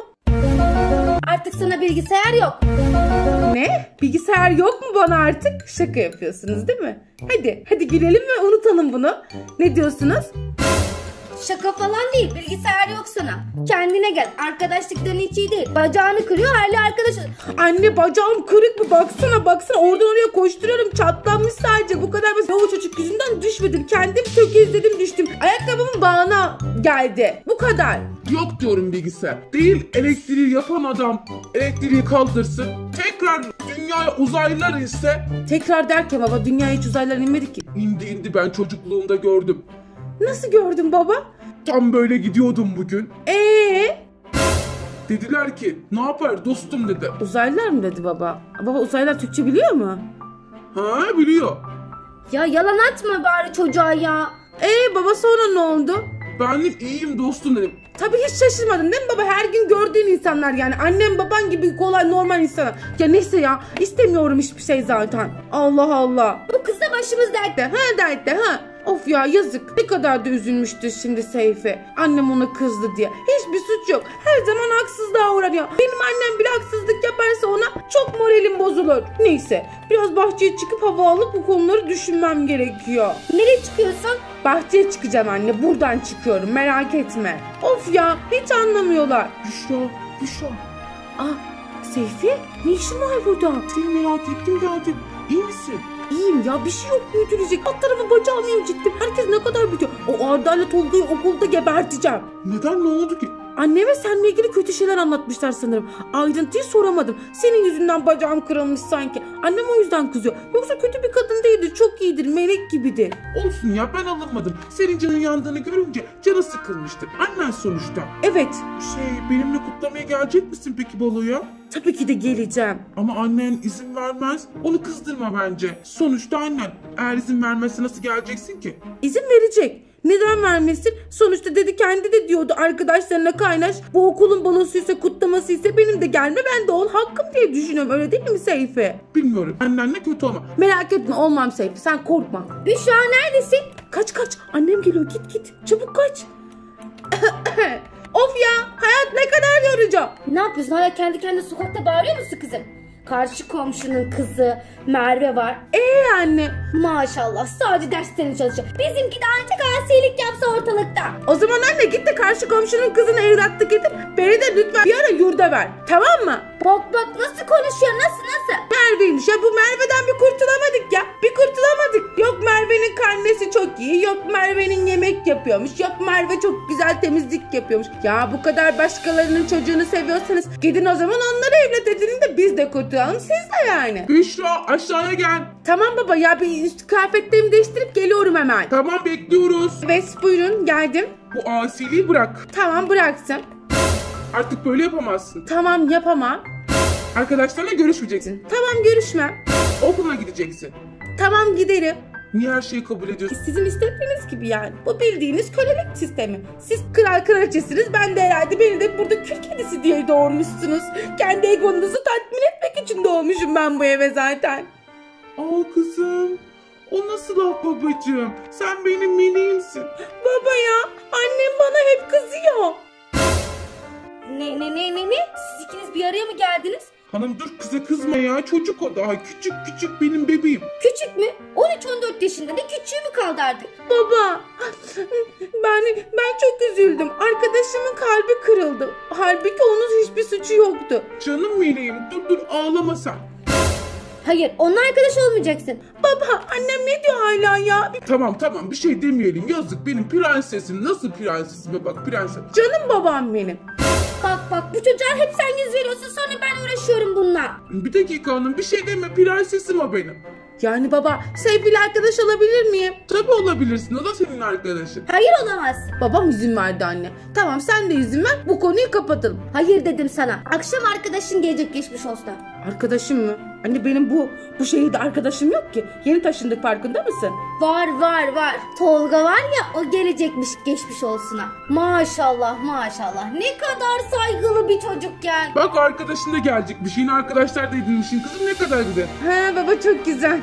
Artık sana bilgisayar yok.
Ne? Bilgisayar yok mu bana artık? Şaka yapıyorsunuz değil mi? Hadi, hadi gülelim ve unutalım bunu. Ne diyorsunuz?
Şaka falan değil. Bilgisayar yok sana. Kendine gel. Arkadaşlıkların hiç iyi değil. Bacağını kırıyor hala arkadaş.
Anne bacağım kırık mı? Baksana baksana oradan oraya koşturuyorum. Çatlanmış sadece. Bu kadar basit. O çocuk yüzünden düşmedim. Kendim tökezledim düştüm. Ayakkabımın bağına geldi. Bu kadar.
Yok diyorum bilgisayar. Değil elektriği yapan adam elektriği kaldırsın. Tekrar dünyaya uzaylılar ise
Tekrar derken baba dünya hiç uzaylılar inmedi ki.
indi indi ben çocukluğumda gördüm.
Nasıl gördün baba?
Tam böyle gidiyordum bugün.
Ee,
Dediler ki ne yapar dostum dedi.
uzaylılar mı dedi baba? Baba uzaylılar Türkçe biliyor mu?
Ha biliyor.
Ya yalan atma bari çocuğa ya.
Ee baba sonra ne oldu?
Ben de iyiyim dostum dedim.
Tabii hiç şaşırmadın değil mi baba? Her gün gördüğün insanlar yani. Annem baban gibi kolay normal insanlar. Ya neyse ya istemiyorum hiçbir şey zaten. Allah Allah.
Bu kız da başımız dertte.
De, ha dertte ha. Of ya yazık. Ne kadar da üzülmüştür şimdi Seyfi. Annem ona kızdı diye. Hiçbir suç yok. Her zaman haksızlığa uğranıyor. Benim annem bile haksızlık yaparsa ona çok moralim bozulur. Neyse biraz bahçeye çıkıp hava alıp bu konuları düşünmem gerekiyor.
Nereye çıkıyorsun?
Bahçeye çıkacağım anne. Buradan çıkıyorum. Merak etme. Of ya hiç anlamıyorlar.
Büşra, Büşra.
Ah Seyfi ne işin var burada?
Seni merak ettim geldim. İyi misin?
İyiyim ya bir şey yok büyütülecek. Alt tarafı bacağımı incittim. Herkes ne kadar büyütüyor. O Arda'yla Tolga'yı okulda geberteceğim.
Neden ne oldu ki?
Anneme seninle ilgili kötü şeyler anlatmışlar sanırım. Ayrıntıyı soramadım. Senin yüzünden bacağım kırılmış sanki. Annem o yüzden kızıyor. Yoksa kötü bir kadın değildir. Çok iyidir. Melek gibidir.
Olsun ya ben alınmadım. Senin canın yandığını görünce canı sıkılmıştır. Annen sonuçta.
Evet.
Şey benimle kutlamaya gelecek misin peki baloya?
Tabii ki de geleceğim.
Ama annen izin vermez. Onu kızdırma bence. Sonuçta annen. Eğer izin vermezse nasıl geleceksin ki?
İzin verecek. Neden vermesin? Sonuçta dedi kendi de diyordu arkadaşlarına kaynaş. Bu okulun balosuysa kutlamasıysa benim de gelme ben de ol hakkım diye düşünüyorum. Öyle değil mi Seyfi?
Bilmiyorum. Annenle kötü olma.
Merak etme olmam Seyfi sen korkma.
Büşra neredesin?
Kaç kaç annem geliyor git git çabuk kaç. Of ya hayat ne kadar yorucu.
Ne yapıyorsun? Hala kendi kendine sokakta bağırıyor musun kızım? Karşı komşunun kızı Merve var.
Ee anne
Maşallah sadece derslerini çalışıyor. Bizimki de ancak asilik yapsa ortalıkta.
o zaman anne git de karşı komşunun kızını evlatlık edip beni de lütfen bir ara yurda ver tamam mı?
Bak bak nasıl konuşuyor nasıl nasıl?
Merve'ymiş ya bu Merve'den bir kurtulamadık ya. Bir kurtulamadık. Yok Merve'nin karnesi çok iyi. Yok Merve'nin yemek yapıyormuş. Yok Merve çok güzel temizlik yapıyormuş. Ya bu kadar başkalarının çocuğunu seviyorsanız gidin o zaman onları evlat edinin de biz de kurtulalım siz de yani.
Büşra aşağıya gel.
Tamam baba ya bir üst kıyafetlerimi değiştirip geliyorum hemen.
Tamam bekliyoruz.
Evet buyurun geldim.
Bu asiliği bırak.
Tamam bıraktım.
Artık böyle yapamazsın.
Tamam yapamam.
Arkadaşlarla görüşmeyeceksin.
Tamam görüşmem.
Okula gideceksin.
Tamam giderim.
Niye her şeyi kabul ediyorsun?
Sizin istediğiniz gibi yani. Bu bildiğiniz kölelik sistemi. Siz kral kraliçesiniz. Ben de herhalde beni de burada kül kedisi diye doğurmuşsunuz. Kendi egonuzu tatmin etmek için doğmuşum ben bu eve zaten.
Aa kızım. O nasıl laf babacığım? Sen benim meleğimsin.
Baba ya annem bana hep kızıyor.
Ne ne ne ne ne? Siz ikiniz bir araya mı geldiniz?
Hanım dur kıza kızma ya. Çocuk o daha. Küçük küçük benim bebeğim.
Küçük mü? on üç on dört yaşında ne küçüğü mü kaldı artık?
Baba ben ben çok üzüldüm. Arkadaşımın kalbi kırıldı. Halbuki onun hiçbir suçu yoktu.
Canım meleğim. Dur dur ağlama sen.
Hayır onunla arkadaş olmayacaksın.
Baba annem ne diyor hala ya?
Tamam tamam bir şey demeyelim. Yazık benim prensesim. Nasıl prensesime bak prenses.
Canım babam benim.
Bak bak bu çocuğa hep sen yüz veriyorsun sonra ben uğraşıyorum bununla.
Bir dakika hanım bir şey deme prensesim o benim.
Yani baba sevgili arkadaş olabilir miyim?
Tabii olabilirsin o da senin arkadaşın.
Hayır olamaz.
Babam izin verdi anne. Tamam sen de izin ver bu konuyu kapatalım.
Hayır dedim sana. Akşam arkadaşın gelecek geçmiş olsun.
Arkadaşım mı? Anne benim bu bu şehirde arkadaşım yok ki. Yeni taşındık farkında mısın?
Var var var. Tolga var ya o gelecekmiş geçmiş olsuna. Maşallah maşallah. Ne kadar saygılı bir çocuk yani.
Bak arkadaşın da gelecekmiş. Yine arkadaşlar da edinmişsin kızım ne kadar güzel.
He baba çok güzel.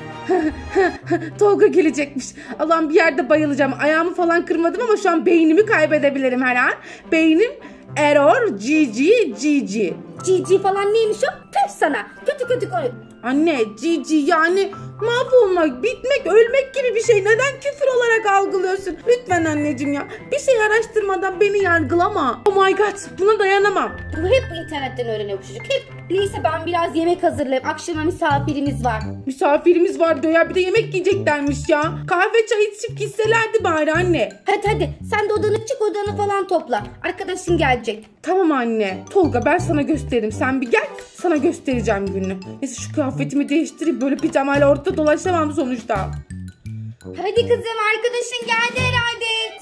Tolga gelecekmiş. Allah'ım bir yerde bayılacağım. Ayağımı falan kırmadım ama şu an beynimi kaybedebilirim her an. Beynim error Gigi Gigi.
Cici falan neymiş o? Tüh sana. Kötü kötü konuş.
Anne Gigi yani mahvolmak, bitmek, ölmek gibi bir şey. Neden küfür olarak algılıyorsun? Lütfen anneciğim ya. Bir şey araştırmadan beni yargılama. Oh my god buna dayanamam.
Bu hep internetten öğreniyor bu çocuk. Hep. Neyse ben biraz yemek hazırlayayım. Akşama misafirimiz var.
Misafirimiz var diyor ya bir de yemek yiyeceklermiş ya. Kahve çay içip gitselerdi bari anne.
Hadi hadi sen de odanı çık odanı falan topla. Arkadaşın gelecek.
Tamam anne. Tolga ben sana gösteririm. Sen bir gel sana göstereceğim gününü. Neyse şu kıyafetimi değiştireyim. Böyle pijamayla ortada dolaşamam sonuçta.
Hadi kızım arkadaşın geldi herhalde.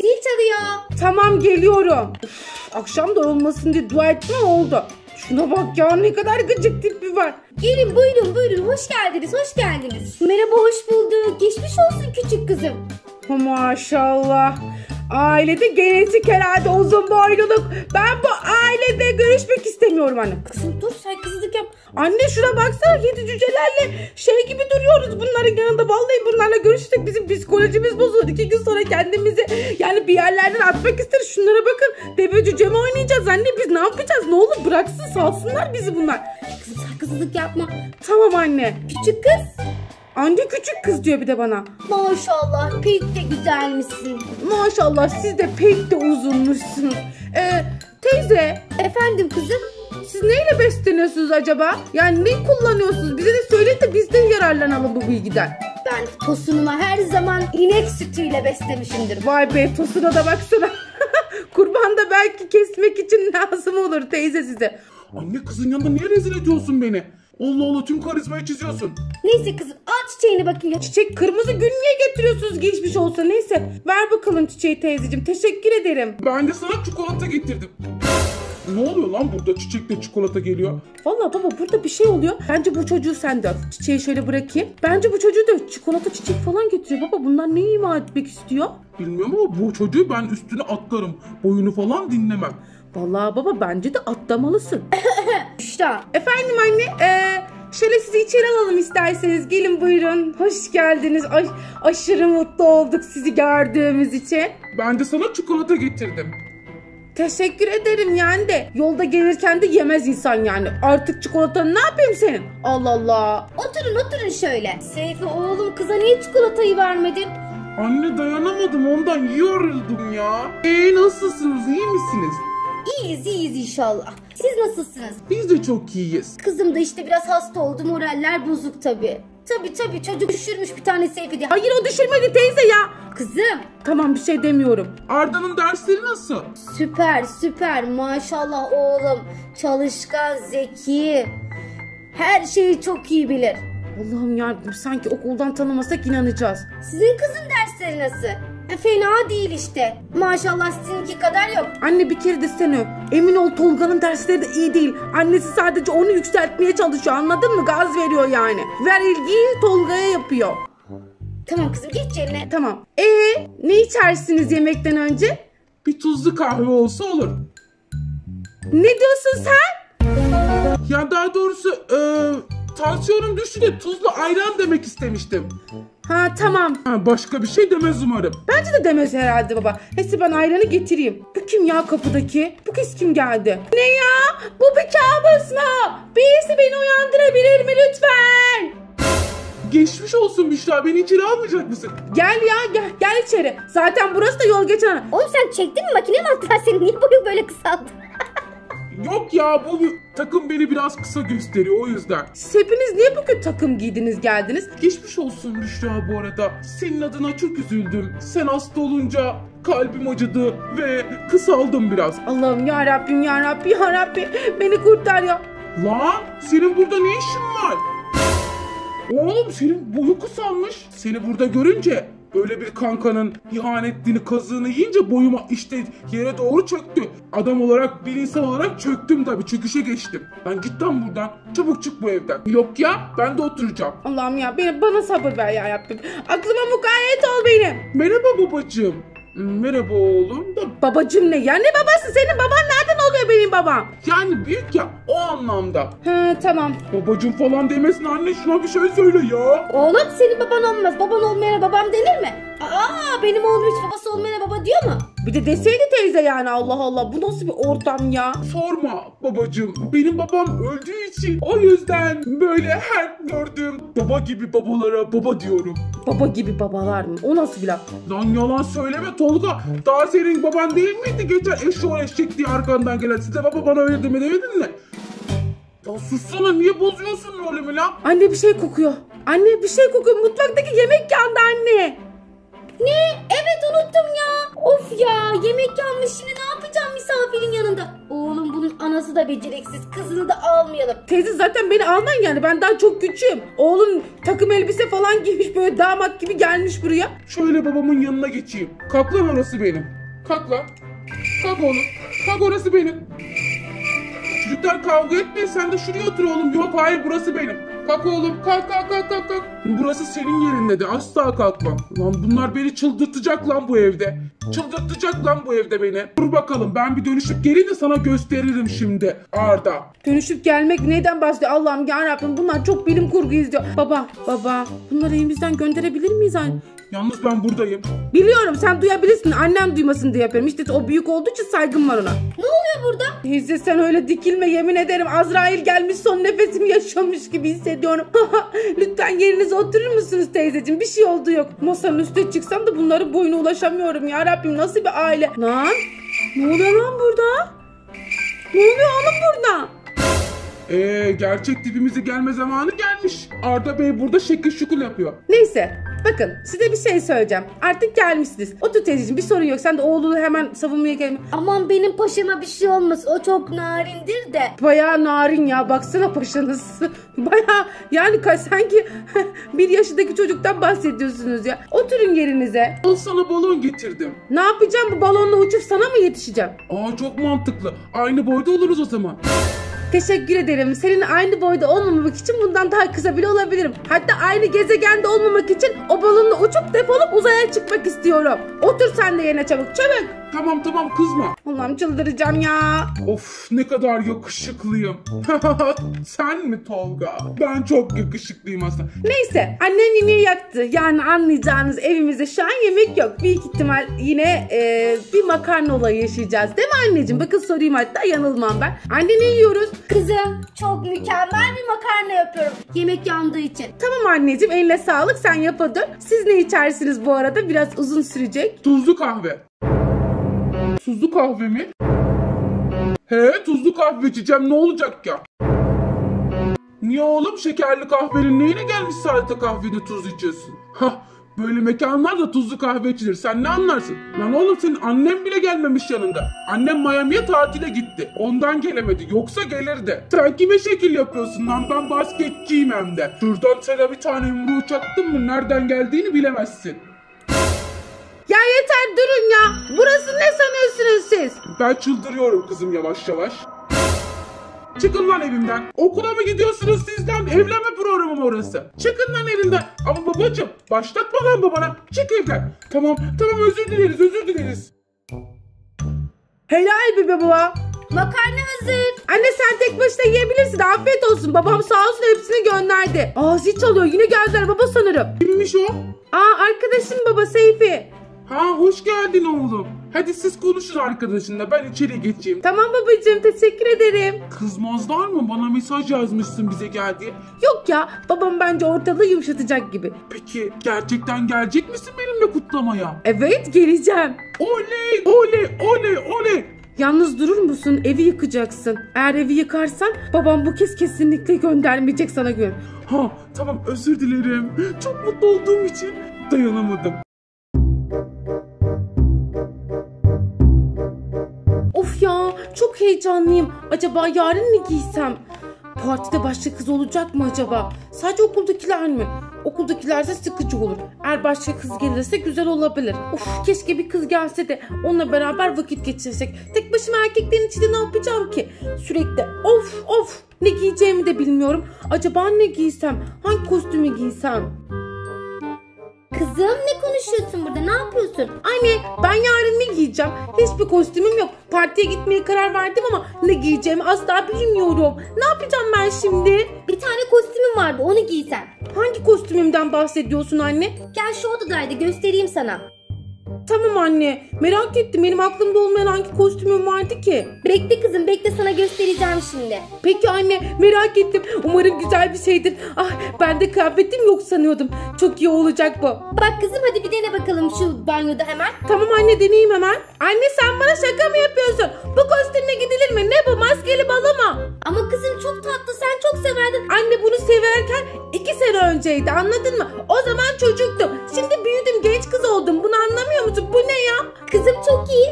Zil çalıyor.
Tamam geliyorum. Uf, akşam da olmasın diye dua etme oldu. Şuna bak ya, ne kadar gıcık tipi var.
Gelin buyurun buyurun. Hoş geldiniz hoş geldiniz. Merhaba hoş bulduk. Geçmiş olsun küçük kızım.
Maşallah. Ailede genetik herhalde uzun boyluluk. Ben bu ailede görüşmek istemiyorum anne.
Kızım dur saygısızlık yap.
Anne şuna baksana, yedi cücelerle şey gibi duruyoruz bunların yanında. Vallahi bunlarla görüştük, bizim psikolojimiz bozulur. İki gün sonra kendimizi yani bir yerlerden atmak isteriz. Şunlara bakın, deve cüce mi oynayacağız anne, biz ne yapacağız? Ne olur bıraksın, salsınlar bizi bunlar.
Kızım saygısızlık yapma.
Tamam anne.
Küçük kız.
Anne küçük kız diyor bir de bana.
Maşallah pek de güzelmişsin.
Maşallah siz de pek de uzunmuşsunuz. Ee, teyze,
Efendim kızım.
siz neyle besleniyorsunuz acaba? Yani ne kullanıyorsunuz? Bize de söyleyin de biz de yararlanalım bu bilgiden.
Ben tosunuma her zaman inek sütüyle beslemişimdir.
Vay be, tosuna da baksana. Kurban da belki kesmek için lazım olur teyze size.
Anne kızın yanında niye rezil ediyorsun beni? Allah Allah, tüm karizmayı çiziyorsun.
Neyse kızım al çiçeğini bakayım.
Çiçek kırmızı gül niye getiriyorsunuz, geçmiş olsa. Neyse ver bakalım çiçeği teyzeciğim, teşekkür ederim.
Ben de sana çikolata getirdim. Ne oluyor lan burada, çiçekle çikolata geliyor?
Vallahi baba burada bir şey oluyor. Bence bu çocuğu sen döv. Çiçeği şöyle bırakayım. Bence bu çocuğu döv. Çikolata çiçek falan getiriyor. Baba bunlar ne ima etmek istiyor?
Bilmiyorum ama bu çocuğu ben üstüne atlarım. Boyunu falan dinlemem.
Vallahi baba bence de atlamalısın.
Büşra.
Efendim anne, ee, şöyle sizi içeri alalım isterseniz. Gelin buyurun. Hoş geldiniz. Ay, aşırı mutlu olduk sizi gördüğümüz için.
Ben de sana çikolata getirdim.
Teşekkür ederim yani de. Yolda gelirken de yemez insan yani. Artık çikolatanı ne yapayım senin? Allah Allah.
Oturun oturun şöyle. Seyfi oğlum kıza niye çikolatayı vermedin?
Anne dayanamadım, ondan yoruldum ya. Eee nasılsınız, iyi misiniz?
İyiyiz iyiyiz inşallah. Siz nasılsınız?
Biz de çok iyiyiz.
Kızım da işte biraz hasta oldu. Moraller bozuk tabii. Tabii tabii çocuk düşürmüş bir tane Seyfi diye.
Hayır o düşürmedi teyze ya.
Kızım
Tamam bir şey demiyorum.
Arda'nın dersleri nasıl?
süper süper maşallah oğlum. Çalışkan, zeki. Her şeyi çok iyi bilir.
Allah'ım yarabbim, sanki okuldan tanımasak inanacağız.
Sizin kızın dersleri nasıl? E, fena değil işte. Maşallah sizinki kadar yok.
Anne bir kere de sen öp. Emin ol Tolga'nın dersleri de iyi değil. Annesi sadece onu yükseltmeye çalışıyor, anladın mı? Gaz veriyor yani. Ver ilgiyi Tolga'ya yapıyor.
Tamam kızım geç yerine.
Tamam. Ee, ne içersiniz yemekten önce?
Bir tuzlu kahve olsa olur.
Ne diyorsun sen?
Ya daha doğrusu eee tansiyonum düştü de tuzlu ayran demek istemiştim.
Ha tamam.
Ha, başka bir şey demez umarım.
Bence de demez herhalde baba. Neyse ben ayranı getireyim. Bu kim ya kapıdaki? Bu kız kim geldi? Ne ya? Bu bir kabus mu? Birisi beni uyandırabilir mi lütfen?
Geçmiş olsun Büşra, beni içeri almayacak mısın?
Gel ya gel, gel içeri. Zaten burası da yol geçen.
Oğlum sen çektin mi makine mi attılar senin? Niye boyun böyle kısaldı?
Yok ya, bu takım beni biraz kısa gösteriyor, o yüzden.
Siz hepiniz niye bugün takım giydiniz geldiniz?
Geçmiş olsun Büşra bu arada. Senin adına çok üzüldüm. Sen hasta olunca kalbim acıdı ve kısaldım biraz.
Allah'ım ya Rabbim ya Rabbim ya Rabbim, beni kurtar ya.
Lan senin burada ne işin var? Oğlum senin boyu kısalmış. Seni burada görünce öyle bir kankanın ihanetini, kazığını yiyince boyuma işte yere doğru çöktü. Adam olarak, bir insan olarak çöktüm tabii, çöküşe geçtim. Lan git lan buradan, çabuk çık bu evden. Yok ya, ben de oturacağım.
Allah'ım ya beni, bana sabır ver ya Rabbim. Aklıma mukayyet ol benim.
Merhaba babacığım. Merhaba oğlum da,
Babacım ne ya, ne babası, senin baban nereden oluyor benim babam?
yani büyük ya, o anlamda.
Ha tamam.
Babacığım falan demesin anne, şuna bir şey söyle ya.
Oğlum senin baban olmaz. Baban olmayana babam denir mi? Aa benim oğlum hiç babası olmayana baba diyor mu?
Bir de deseydi teyze yani, Allah Allah, bu nasıl bir ortam ya?
Sorma babacığım, benim babam öldüğü için o yüzden böyle her gördüğüm baba gibi babalara baba diyorum.
Baba gibi babalar mı? O nasıl bir laf?
Lan yalan söyleme Tolga, daha senin baban değil miydi geçen eşşoğlu eşek diye arkandan gelen? Size baba bana öyle deme demedin mi? Ya sussana, niye bozuyorsun rolümü lan?
Anne bir şey kokuyor. Anne bir şey kokuyor. Mutfaktaki yemek yandı anne.
Ne? Evet unuttum ya. Of ya yemek yanmış şimdi ne yapacağım misafirin yanında? Oğlum bunun anası da beceriksiz. Kızını da almayalım.
Teyze zaten beni almayın yani, ben daha çok küçüğüm. Oğlum takım elbise falan giymiş, böyle damat gibi gelmiş buraya.
Şöyle babamın yanına geçeyim. Kalk lan, orası benim. Kalk lan. Kalk oğlum. Kalk, orası benim. Çocuklar kavga etmeyin, sen de şuraya otur oğlum. Yok hayır, burası benim. Kalk oğlum, kalk kalk kalk kalk kalk. Burası senin yerin dedi, asla kalkmam. Lan bunlar beni çıldırtacak lan bu evde. Çıldırtacak lan bu evde beni. Dur bakalım, ben bir dönüşüp geleyim de sana gösteririm şimdi Arda.
Dönüşüp gelmek neyden bahsediyor Allah'ım yarabbim, bunlar çok bilim kurgu izliyor. Baba baba bunları evimizden gönderebilir miyiz anne?
Yalnız ben buradayım.
Biliyorum sen duyabilirsin, annem duymasın diye yapıyorum. İşte o büyük olduğu için saygım var ona.
Ne oluyor burada?
Teyze sen öyle dikilme, yemin ederim Azrail gelmiş son nefesimi yaşamış gibi hissediyorum. Lütfen yerinize oturur musunuz teyzeciğim? Bir şey oldu yok. Masanın üstüne çıksam da bunların boyuna ulaşamıyorum ya Rabbim, nasıl bir aile. Lan ne oluyor lan burada? Ne oluyor oğlum burada?
Eee gerçek tipimize gelme zamanı gelmiş. Arda Bey burada şekil şukul yapıyor.
Neyse bakın size bir şey söyleyeceğim. Artık gelmişsiniz. Otur teyzeciğim, bir sorun yok. Sen de oğlunu hemen savunmaya gelme.
Aman benim paşama bir şey olmaz. O çok narindir de.
Bayağı narin ya, baksana paşanız. Bayağı yani ka- sanki bir yaşındaki çocuktan bahsediyorsunuz ya. Oturun yerinize.
Al sana balon getirdim.
Ne yapacağım, bu balonla uçup sana mı yetişeceğim?
Aa çok mantıklı. Aynı boyda oluruz o zaman.
Teşekkür ederim. Senin aynı boyda olmamak için bundan daha kısa bile olabilirim. Hatta aynı gezegende olmamak için o balonla uçup defolup uzaya çıkmak istiyorum. Otur sen de yerine çabuk çabuk.
Tamam tamam, kızma.
Allah'ım çıldıracağım ya.
Of ne kadar yakışıklıyım. Sen mi Tolga? Ben çok yakışıklıyım aslında.
Neyse annem yemeği yaktı. Yani anlayacağınız evimizde şu an yemek yok. Büyük ihtimal yine e, bir makarna olayı yaşayacağız. Değil mi anneciğim? Bakın sorayım, hatta yanılmam ben. Anne ne yiyoruz?
Kızım çok mükemmel bir makarna yapıyorum. Yemek yandığı için.
Tamam anneciğim, eline sağlık, sen yap hadi. Siz ne içersiniz bu arada? Biraz uzun sürecek.
Tuzlu kahve. Tuzlu kahve mi? He, tuzlu kahve içeceğim, ne olacak ya? Niye oğlum, şekerli kahvenin neyine gelmiş saatte kahvede tuz içiyorsun? Hah, böyle mekanlarda tuzlu kahve içilir, sen ne anlarsın? Lan oğlum senin annen bile gelmemiş yanında. Annem Miami'ye tatile gitti, ondan gelemedi, yoksa gelirdi. Sen kime şekil yapıyorsun lan, ben basketçiyim hem de. Şuradan sana bir tane yumruğu çaktın mı nereden geldiğini bilemezsin.
Ya yeter durun ya. Burası ne sanıyorsunuz siz?
Ben çıldırıyorum kızım yavaş yavaş. Çıkın lan evimden. Okula mı gidiyorsunuz siz lan? Evlenme programı mı orası? Çıkın lan evimden. Ama babacım başlatma lan babana. Çık evden. Tamam tamam, özür dileriz özür dileriz.
Helal be baba.
Makarna hazır.
Anne sen tek başına yiyebilirsin. Afiyet olsun. Babam sağ olsun hepsini gönderdi. Aa zil çalıyor. Yine geldiler baba sanırım.
Kimmiş o?
Aa arkadaşım baba, Seyfi.
Ha hoş geldin oğlum. Hadi siz konuşun arkadaşınla, ben içeri geçeyim.
Tamam babacığım, teşekkür ederim.
Kızmazlar mı? Bana mesaj yazmışsın bize geldi.
Yok ya, babam bence ortalığı yumuşatacak gibi.
Peki gerçekten gelecek misin benimle kutlamaya?
Evet geleceğim.
Oley oley oley oley.
Yalnız durur musun? Evi yıkacaksın. Eğer evi yıkarsan babam bu kez kesinlikle göndermeyecek sana gün.
Ha tamam, özür dilerim. Çok mutlu olduğum için dayanamadım.
Of ya, çok heyecanlıyım. Acaba yarın ne giysem? Partide başka kız olacak mı acaba? Sadece okuldakiler mi? Okuldakilerse sıkıcı olur. Eğer başka kız gelirse güzel olabilir. Of keşke bir kız gelse de onunla beraber vakit geçirsek. Tek başıma erkeklerin içinde ne yapacağım ki? Sürekli of of. Ne giyeceğimi de bilmiyorum. Acaba ne giysem? Hangi kostümü giysem?
Kızım ne konuşuyorsun burada? Ne yapıyorsun?
Anne ben yarın ne giyeceğim? Hiçbir kostümüm yok. Partiye gitmeye karar verdim ama ne giyeceğimi asla bilmiyorum. Ne yapacağım ben şimdi?
Bir tane kostümüm vardı, onu giysen.
Hangi kostümümden bahsediyorsun anne?
Gel şu odadaydı, göstereyim sana.
Tamam anne, merak ettim. Benim aklımda olmayan hangi kostümüm vardı ki?
Bekle kızım, bekle, sana göstereceğim şimdi.
Peki anne, merak ettim. Umarım güzel bir şeydir. Ah, ben de kıyafetim yok sanıyordum. Çok iyi olacak bu.
Bak kızım, hadi bir dene bakalım şu banyoda hemen.
Tamam anne, deneyeyim hemen. Anne sen bana şaka mı yapıyorsun? Bu kostümle gidilir mi? Ne bu, maskeli balı mı?
Ama kızım çok tatlı, sen çok severdin.
Anne bunu severken iki sene önceydi, anladın mı? O zaman çocuktum. Şimdi büyüdüm, genç kız oldum. Bunu anlamıyor musun? Bu ne ya?
Kızım çok iyi.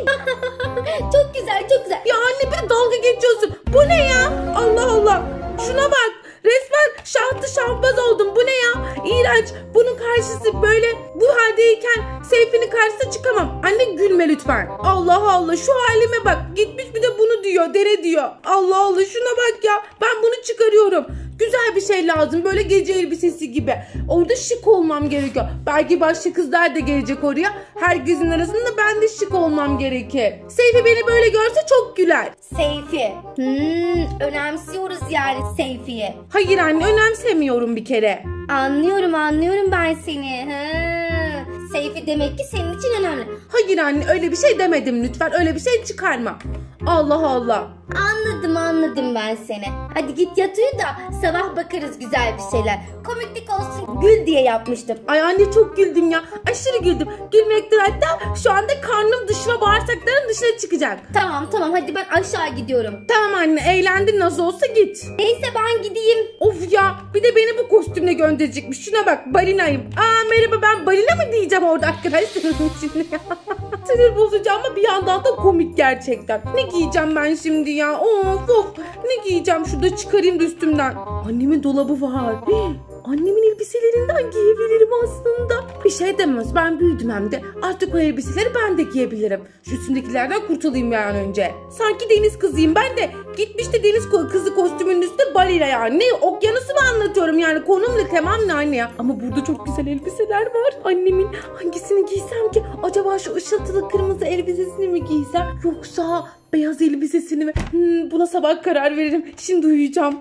Çok güzel, çok güzel.
Ya anne bir dalga geçiyorsun. Bu ne ya? Allah Allah. Şuna bak. Resmen şahtı şahbaz oldum. Bu ne ya? İğrenç. Bunun karşısı böyle bu haldeyken Seyfi'nin karşısına çıkamam. Anne gülme lütfen. Allah Allah şu halime bak. Gitmiş bir de bunu diyor. Dere diyor. Allah Allah şuna bak ya. Ben bunu çıkarıyorum. Güzel bir şey lazım. Böyle gece elbisesi gibi. Orada şık olmam gerekiyor. Belki başka kızlar da gelecek oraya. Herkesin arasında ben de şık olmam gerekir. Seyfi beni böyle görse çok güler.
Seyfi. Hmm, önemsiyoruz yani Seyfi'yi.
Hayır anne önemsemiyorum bir kere.
Anlıyorum anlıyorum ben seni. Ha. Seyfi demek ki senin için önemli.
Hayır anne öyle bir şey demedim lütfen. Öyle bir şey çıkarma. Allah Allah.
Anladım anladım ben seni. Hadi git yat uyu da sabah bakarız güzel bir şeyler. Komiklik olsun gül diye yapmıştım.
Ay anne çok güldüm ya. Aşırı güldüm. Gülmekten hatta şu anda karnım dışına bağırsaklarım dışına çıkacak.
Tamam tamam hadi ben aşağı gidiyorum.
Tamam anne eğlendin nasıl olsa git.
Neyse ben gideyim.
Of ya bir de beni bu kostümle gönderecekmiş. Şuna bak balinayım. Aa merhaba ben balina mı diyeceğim orada arkadaşlarım içinde. Sinir bozucu ama bir yandan da komik gerçekten. Ne giyeceğim ben şimdi ya? Of of. Ne giyeceğim? Şurada çıkarayım da üstümden. Annemin dolabı var. Annemin elbiselerinden giyebilirim aslında. Bir şey demez. Ben büyüdüm hem de. Artık o elbiseleri ben de giyebilirim. Şu üstündekilerden kurtulayım bir an önce. Sanki deniz kızıyım ben de. Gitmiş de deniz kızı kostümünün üstünde balina yani. Ne? Okyanusu mu anlatıyorum yani? Konum ne? Tamam ne anne ya? Ama burada çok güzel elbiseler var. Annemin hangisini giysem ki? Acaba şu ışıltılı kırmızı elbisesini mi giysem? Yoksa beyaz elbisesini mi? Hmm, buna sabah karar veririm. Şimdi uyuyacağım.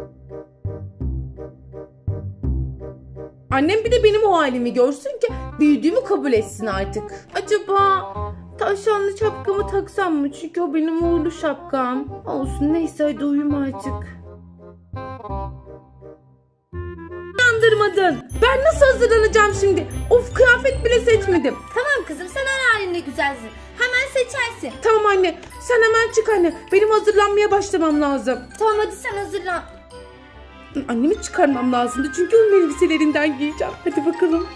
Annem bir de benim o halimi görsün ki büyüdüğümü kabul etsin artık. Acaba tavşanlı şapkamı taksam mı? Çünkü o benim uğurlu şapkam. Olsun neyse hadi uyum artık. Uyandırmadın. Ben nasıl hazırlanacağım şimdi? Of kıyafet bile seçmedim.
Tamam kızım sen her halinde güzelsin. Hemen seçersin.
Tamam anne sen hemen çık anne. Benim hazırlanmaya başlamam lazım.
Tamam hadi sen hazırlan.
Annemi çıkarmam lazımdı çünkü onun elbiselerinden giyeceğim. Hadi bakalım.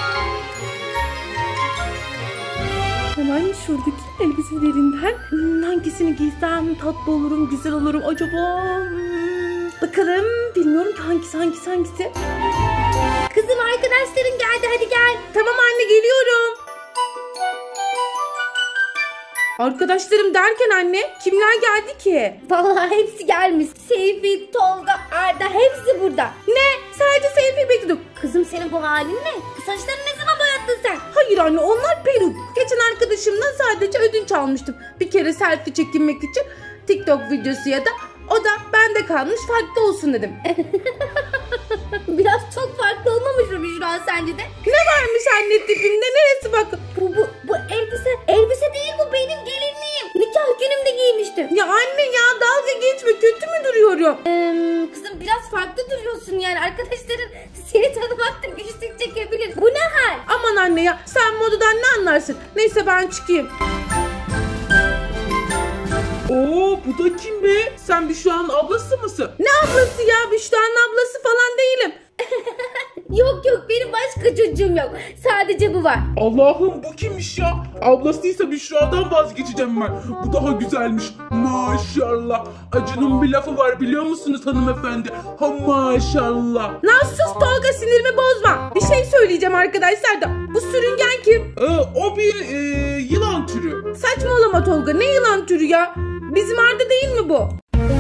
Hemen şuradaki elbiselerinden hmm, hangisini giysem tatlı olurum, güzel olurum acaba? Hmm, bakalım bilmiyorum ki hangisi hangisi hangisi.
Kızım arkadaşların geldi hadi gel.
Tamam anne geliyorum. Arkadaşlarım derken anne kimler geldi ki?
Vallahi hepsi gelmiş. Seyfi, Tolga, Arda hepsi burada.
Ne? Sadece Seyfi bekliyorduk.
Kızım senin bu halin ne? Saçlarını ne zaman boyattın sen?
Hayır anne onlar peruk. Geçen arkadaşımdan sadece ödünç almıştım. Bir kere selfie çekinmek için TikTok videosu ya da o da bende kalmış farklı olsun dedim.
Biraz çok farklı olmamış mı Büşra sence de?
Ne varmış anne tipimde neresi bak?
Bu, bu, bu elbise, elbise değil bu benim gelinliğim. Nikah günümde giymiştim.
Ya anne ya dalga geçme kötü mü duruyorum?
Ee, kızım biraz farklı duruyorsun yani arkadaşların seni tanımakta güçlük çekebilir. Bu ne hal?
Aman anne ya sen modadan ne anlarsın? Neyse ben çıkayım.
Oo bu da kim be? Sen Büşra'nın ablası mısın?
Ne ablası ya Büşra'nın ablası falan değilim.
Yok yok benim başka çocuğum yok. Sadece bu var.
Allah'ım bu kimmiş ya? Ablasıysa Büşra'dan vazgeçeceğim ben. Bu daha güzelmiş. Maşallah. Acının bir lafı var biliyor musunuz hanımefendi? Ha maşallah.
Lan sus Tolga sinirimi bozma. Bir şey söyleyeceğim arkadaşlar da. Bu sürüngen kim?
Ee, o bir e, yılan türü.
Saçmalama Tolga ne yılan türü ya? Bizim Arda değil mi bu?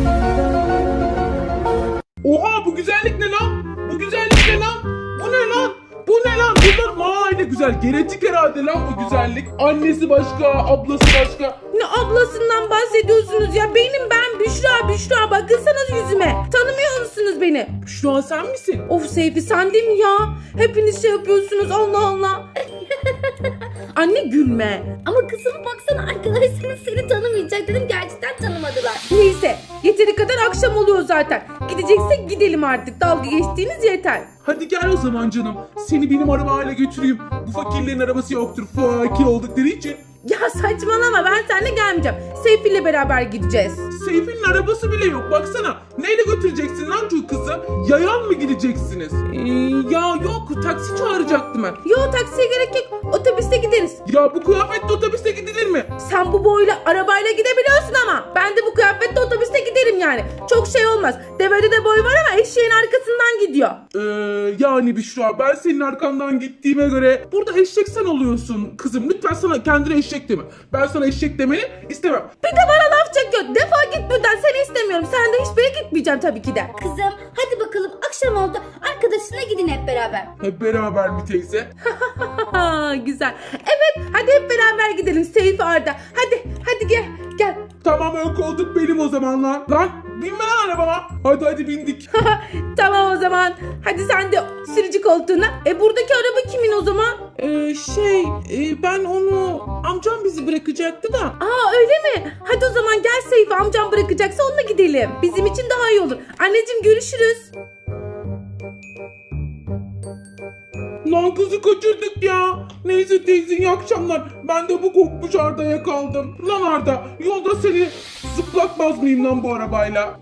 Oha bu güzellik ne lan? Bu güzellik ne lan? Bu ne lan? Bu ne lan? Bunlar vay ne güzel. Genetik herhalde lan bu güzellik. Annesi başka, ablası başka.
Ne ablasından bahsediyorsunuz ya? Benim ben Büşra Büşra bakınsanız yüzüme. Tanımıyor musunuz beni?
Büşra sen misin?
Of Seyfi sen değil mi ya? Hepiniz şey yapıyorsunuz Allah Allah. Anne gülme.
Ama kızım baksana arkadaşların seni tanımayacak dedim gerçekten tanımadılar.
Neyse yeteri kadar akşam oluyor zaten. Gideceksek gidelim artık. Dalga geçtiğiniz yeter.
Hadi gel o zaman canım. Seni benim arabayla götüreyim. Bu fakirlerin arabası yoktur. Fakir oldukları için.
Ya saçmalama ben seninle gelmeyeceğim. Seyfi ile beraber gideceğiz.
Seyfi'nin arabası bile yok. Baksana. Neyle götüreceksin lan şu kızı? Yayan mı gideceksiniz? Ee, ya yok. Taksi çağıracaktım ben.
Yo taksiye gerek yok. Otobüste gideriz.
Ya bu kıyafetle otobüste gidilir mi?
Sen bu boyla arabayla gidebiliyorsun ama ben de bu kıyafetle otobüste giderim yani. Çok şey olmaz. Devede de boy var ama eşeğin arkasından gidiyor.
Ee, yani Büşra, ben senin arkandan gittiğime göre burada eşek sen oluyorsun kızım. Lütfen sana kendine eşek deme. Ben sana eşek demeni istemem.
Bir de bana laf çekiyor. Defol git buradan, seni istemiyorum. Sen de hiçbir yere gitmeyeceğim tabii ki de.
Kızım hadi bakalım akşam oldu. Arkadaşına gidin hep beraber.
Hep beraber mi teyze?
Güzel. Evet, hadi hep beraber gidelim Seyfi, Arda. Hadi hadi gel gel.
Tamam, ön koltuk benim o zaman lan. Lan binme lan arabama. Hadi hadi bindik.
Tamam o zaman. Hadi sen de sürücü koltuğuna. E buradaki araba kimin o zaman?
Ee, şey e, ben onu amcam bizi bırakacaktı da.
Aa öyle mi? Hadi o zaman gel Seyfi, amcam bırakacaksa onunla gidelim. Bizim için daha iyi olur. Anneciğim görüşürüz.
Lan kızı kaçırdık ya. Neyse teyze, iyi akşamlar. Ben de bu kokmuş Arda'ya kaldım. Lan Arda, yolda seni zıplatmaz mıyım lan bu arabayla?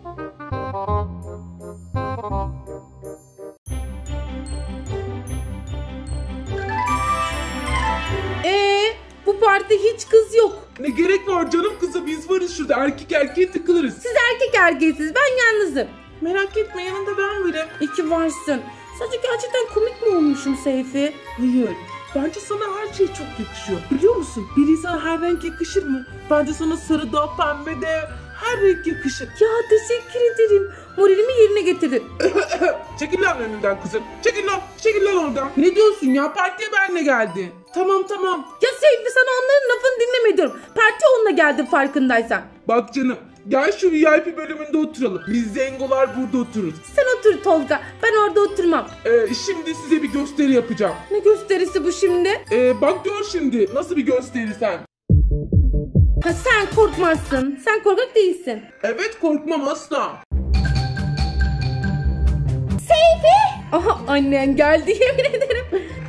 Ee, bu partide hiç kız yok.
Ne gerek var canım kıza, biz varız şurada, erkek erkeğe tıkılırız.
Siz erkek erkeğsiz, ben yalnızım.
Merak etme, yanında ben varım.
İki varsın. Sadece gerçekten komik mi olmuşum Seyfi?
Hayır, bence sana her şey çok yakışıyor. Biliyor musun, bir insana her renk yakışır mı? Bence sana sarı da pembe de her renk yakışır.
Ya teşekkür ederim. Moralimi yerine getirdin.
Çekil lan önümden kızım. Çekil lan, çekil lan oradan. Ne diyorsun ya, partiye benle geldi. Tamam tamam.
Ya Seyfi, sana onların lafını dinleme diyorum. Parti onunla geldim farkındaysan.
Bak canım, gel şu V I P bölümünde oturalım. Biz zengolar burada otururuz.
Sen otur Tolga. Ben orada oturmam.
Ee, şimdi size bir gösteri yapacağım.
Ne gösterisi bu şimdi?
Ee, bak gör şimdi nasıl bir gösteri sen.
Ha, sen korkmazsın. Sen korkak değilsin.
Evet, korkmam asla.
Seyfi!
Aha, annen geldi yemin ederim.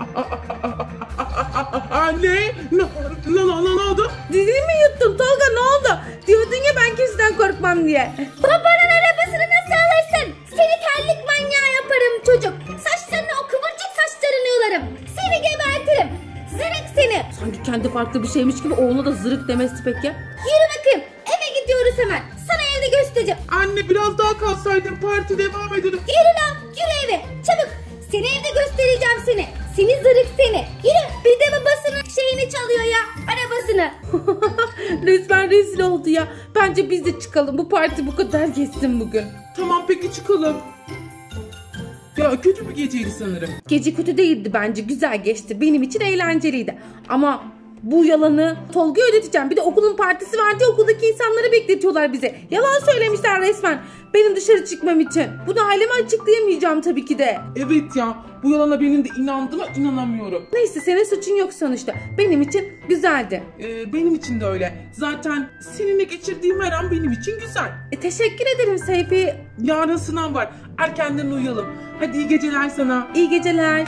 Anne, ne, ne, ne, ne oldu?
Dizini mi yuttun Tolga, ne oldu? Diyordun ya ben kimseden korkmam diye.
Babanın arabasını nasıl alırsın? Seni terlik manyağı yaparım çocuk. Saçlarını, o kıvırcık saçlarını yolarım. Seni gebertirim. Zırık seni.
Sanki kendi farklı bir şeymiş gibi oğluna da zırık demesi peki.
Yürü bakayım. Eve gidiyoruz hemen. Sana evde göstereceğim.
Anne, biraz daha kalsaydın, parti devam edelim.
Yürü lan. Yürü eve. Çabuk. Seni evde göstereceğim seni. Seni zırık seni. Yürü. Bir de babasının şeyini çalıyor ya. Arabasını.
Resmen rezil oldu ya. Bence biz de çıkalım. Bu parti bu kadar geçsin bugün.
Tamam, peki çıkalım. Ya kötü bir geceydi sanırım.
Gece kötü değildi bence. Güzel geçti. Benim için eğlenceliydi. Ama bu yalanı Tolga'ya ödeteceğim. Bir de okulun partisi vardı ya, okuldaki insanları bekletiyorlar bize. Yalan söylemişler resmen. Benim dışarı çıkmam için. Bunu aileme açıklayamayacağım tabii ki de.
Evet ya, bu yalana benim de inandığıma inanamıyorum.
Neyse, senin suçun yok sonuçta. Benim için güzeldi.
Ee, benim için de öyle. Zaten seninle geçirdiğim her an benim için güzel.
E, teşekkür ederim Seyfi.
Yarın sınav var. Erkenden uyuyalım. Hadi iyi geceler sana.
İyi geceler.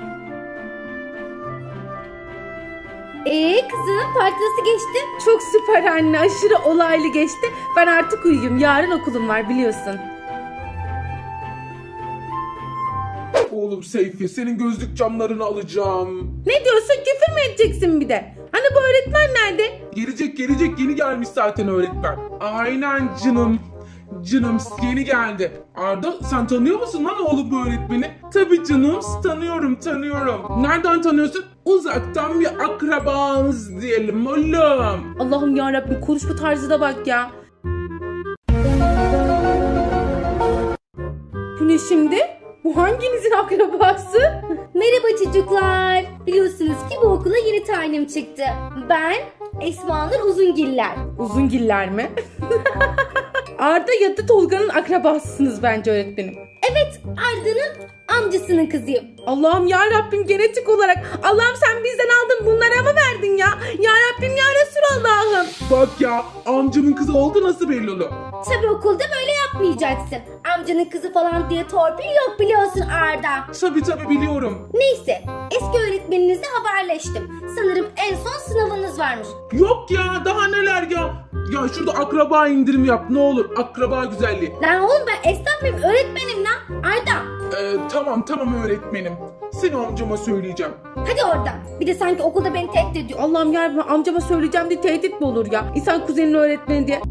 Ee kızım parti nasıl geçti?
Çok süper anne. Aşırı olaylı geçti. Ben artık uyuyayım. Yarın okulum var biliyorsun.
Oğlum Seyfi, senin gözlük camlarını alacağım.
Ne diyorsun? Küfür mü edeceksin bir de? Hani bu öğretmen nerede?
Gelecek gelecek, yeni gelmiş zaten öğretmen. Aynen canım. Canım yeni geldi. Arda, sen tanıyor musun lan oğlum bu öğretmeni? Tabii canım, tanıyorum tanıyorum. Nereden tanıyorsun? Uzaktan bir akrabamız diyelim oğlum.
Allah'ım yarabbim, konuşma tarzı da bak ya. Bu ne şimdi? Bu hanginizin akrabası?
Merhaba çocuklar. Biliyorsunuz ki bu okula yeni tayinim çıktı. Ben Esma Nur Uzungiller.
Uzungiller mi? Arda ya da Tolga'nın akrabasısınız bence öğretmenim.
Evet, Arda'nın amcasının kızıyım.
Allah'ım ya Rabbim, genetik olarak. Allah'ım sen bizden aldın, bunlara mı verdin ya? Ya Rabbim ya Resulallah'ım.
Bak ya, amcamın kızı oldu nasıl belli olur?
Tabii okulda böyle yapmayacaksın. Amcanın kızı falan diye torpil yok biliyorsun Arda.
Tabii tabii biliyorum.
Neyse, eski öğretmeninizle haberleştim. Sanırım en son sınavınız varmış.
Yok ya, daha neler ya. Ya şurada akraba indirim yap ne olur, akraba güzelliği.
Lan oğlum ben esnaf mıyım, öğretmenim lan Arda.
Ee, tamam tamam öğretmenim. seni amcama söyleyeceğim.
Hadi oradan. Bir de sanki okulda beni tehdit ediyor.
Allah'ım yarabbim, amcama söyleyeceğim diye tehdit mi olur ya? İnsan kuzeninin öğretmeni diye.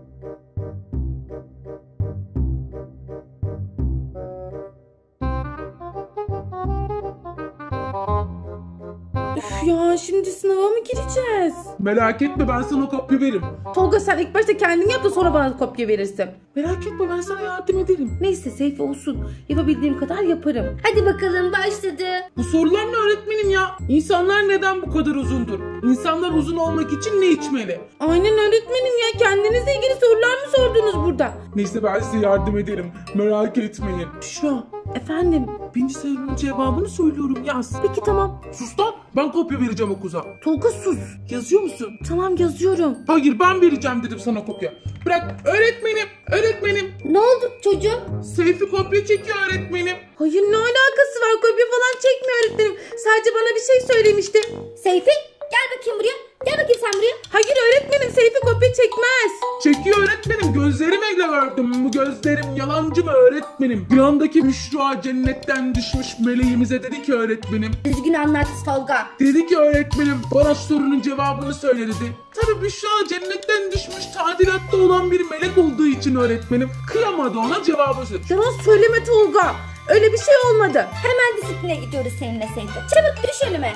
Üf ya, şimdi sınava mı gireceğiz?
Merak etme, ben sana kopya veririm.
Tolga, sen ilk başta kendin yap da sonra bana kopya verirsin.
Merak etme, ben sana yardım ederim.
Neyse Seyfi, olsun. Yapabildiğim kadar yaparım.
Hadi bakalım, başladı.
Bu sorular ne öğretmenim ya? İnsanlar neden bu kadar uzundur? İnsanlar uzun olmak için ne içmeli?
Aynen öğretmenim ya. Kendinizle ilgili sorular mı sordunuz burada?
Neyse, ben size yardım ederim. Merak etmeyin.
Büşra, efendim.
Birinci sorunun cevabını söylüyorum, yaz.
Peki tamam.
Sus lan, ben kopya vereceğim o kıza.
Tolga sus.
Yazıyor musun?
Tamam, yazıyorum.
Hayır, ben vereceğim dedim sana kopya. Bırak öğretmenim, öğretmenim.
Ne oldu çocuğum?
Seyfi kopya çekiyor öğretmenim.
Hayır, ne alakası var? Kopya falan çekmiyor öğretmenim. Sadece bana bir şey söylemişti.
Seyfi, gel bakayım buraya. Gel bakayım sen buraya.
Hayır öğretmenim, Seyfi kopya çekmez.
Çekiyor öğretmenim, gözlerime gördüm. Bu gözlerim yalancı mı öğretmenim? Bir andaki Büşra cennetten düşmüş meleğimize dedi ki öğretmenim.
Düzgün anlat Tolga.
Dedi ki öğretmenim, bana sorunun cevabını söyle dedi. Tabii Büşra cennetten düşmüş tadilatta olan bir melek olduğu için öğretmenim kıyamadı ona cevabı söyledi.
Yalan söyleme Tolga. Öyle bir şey olmadı.
Hemen disipline gidiyoruz seninle Seyfi. Çabuk düş önüme.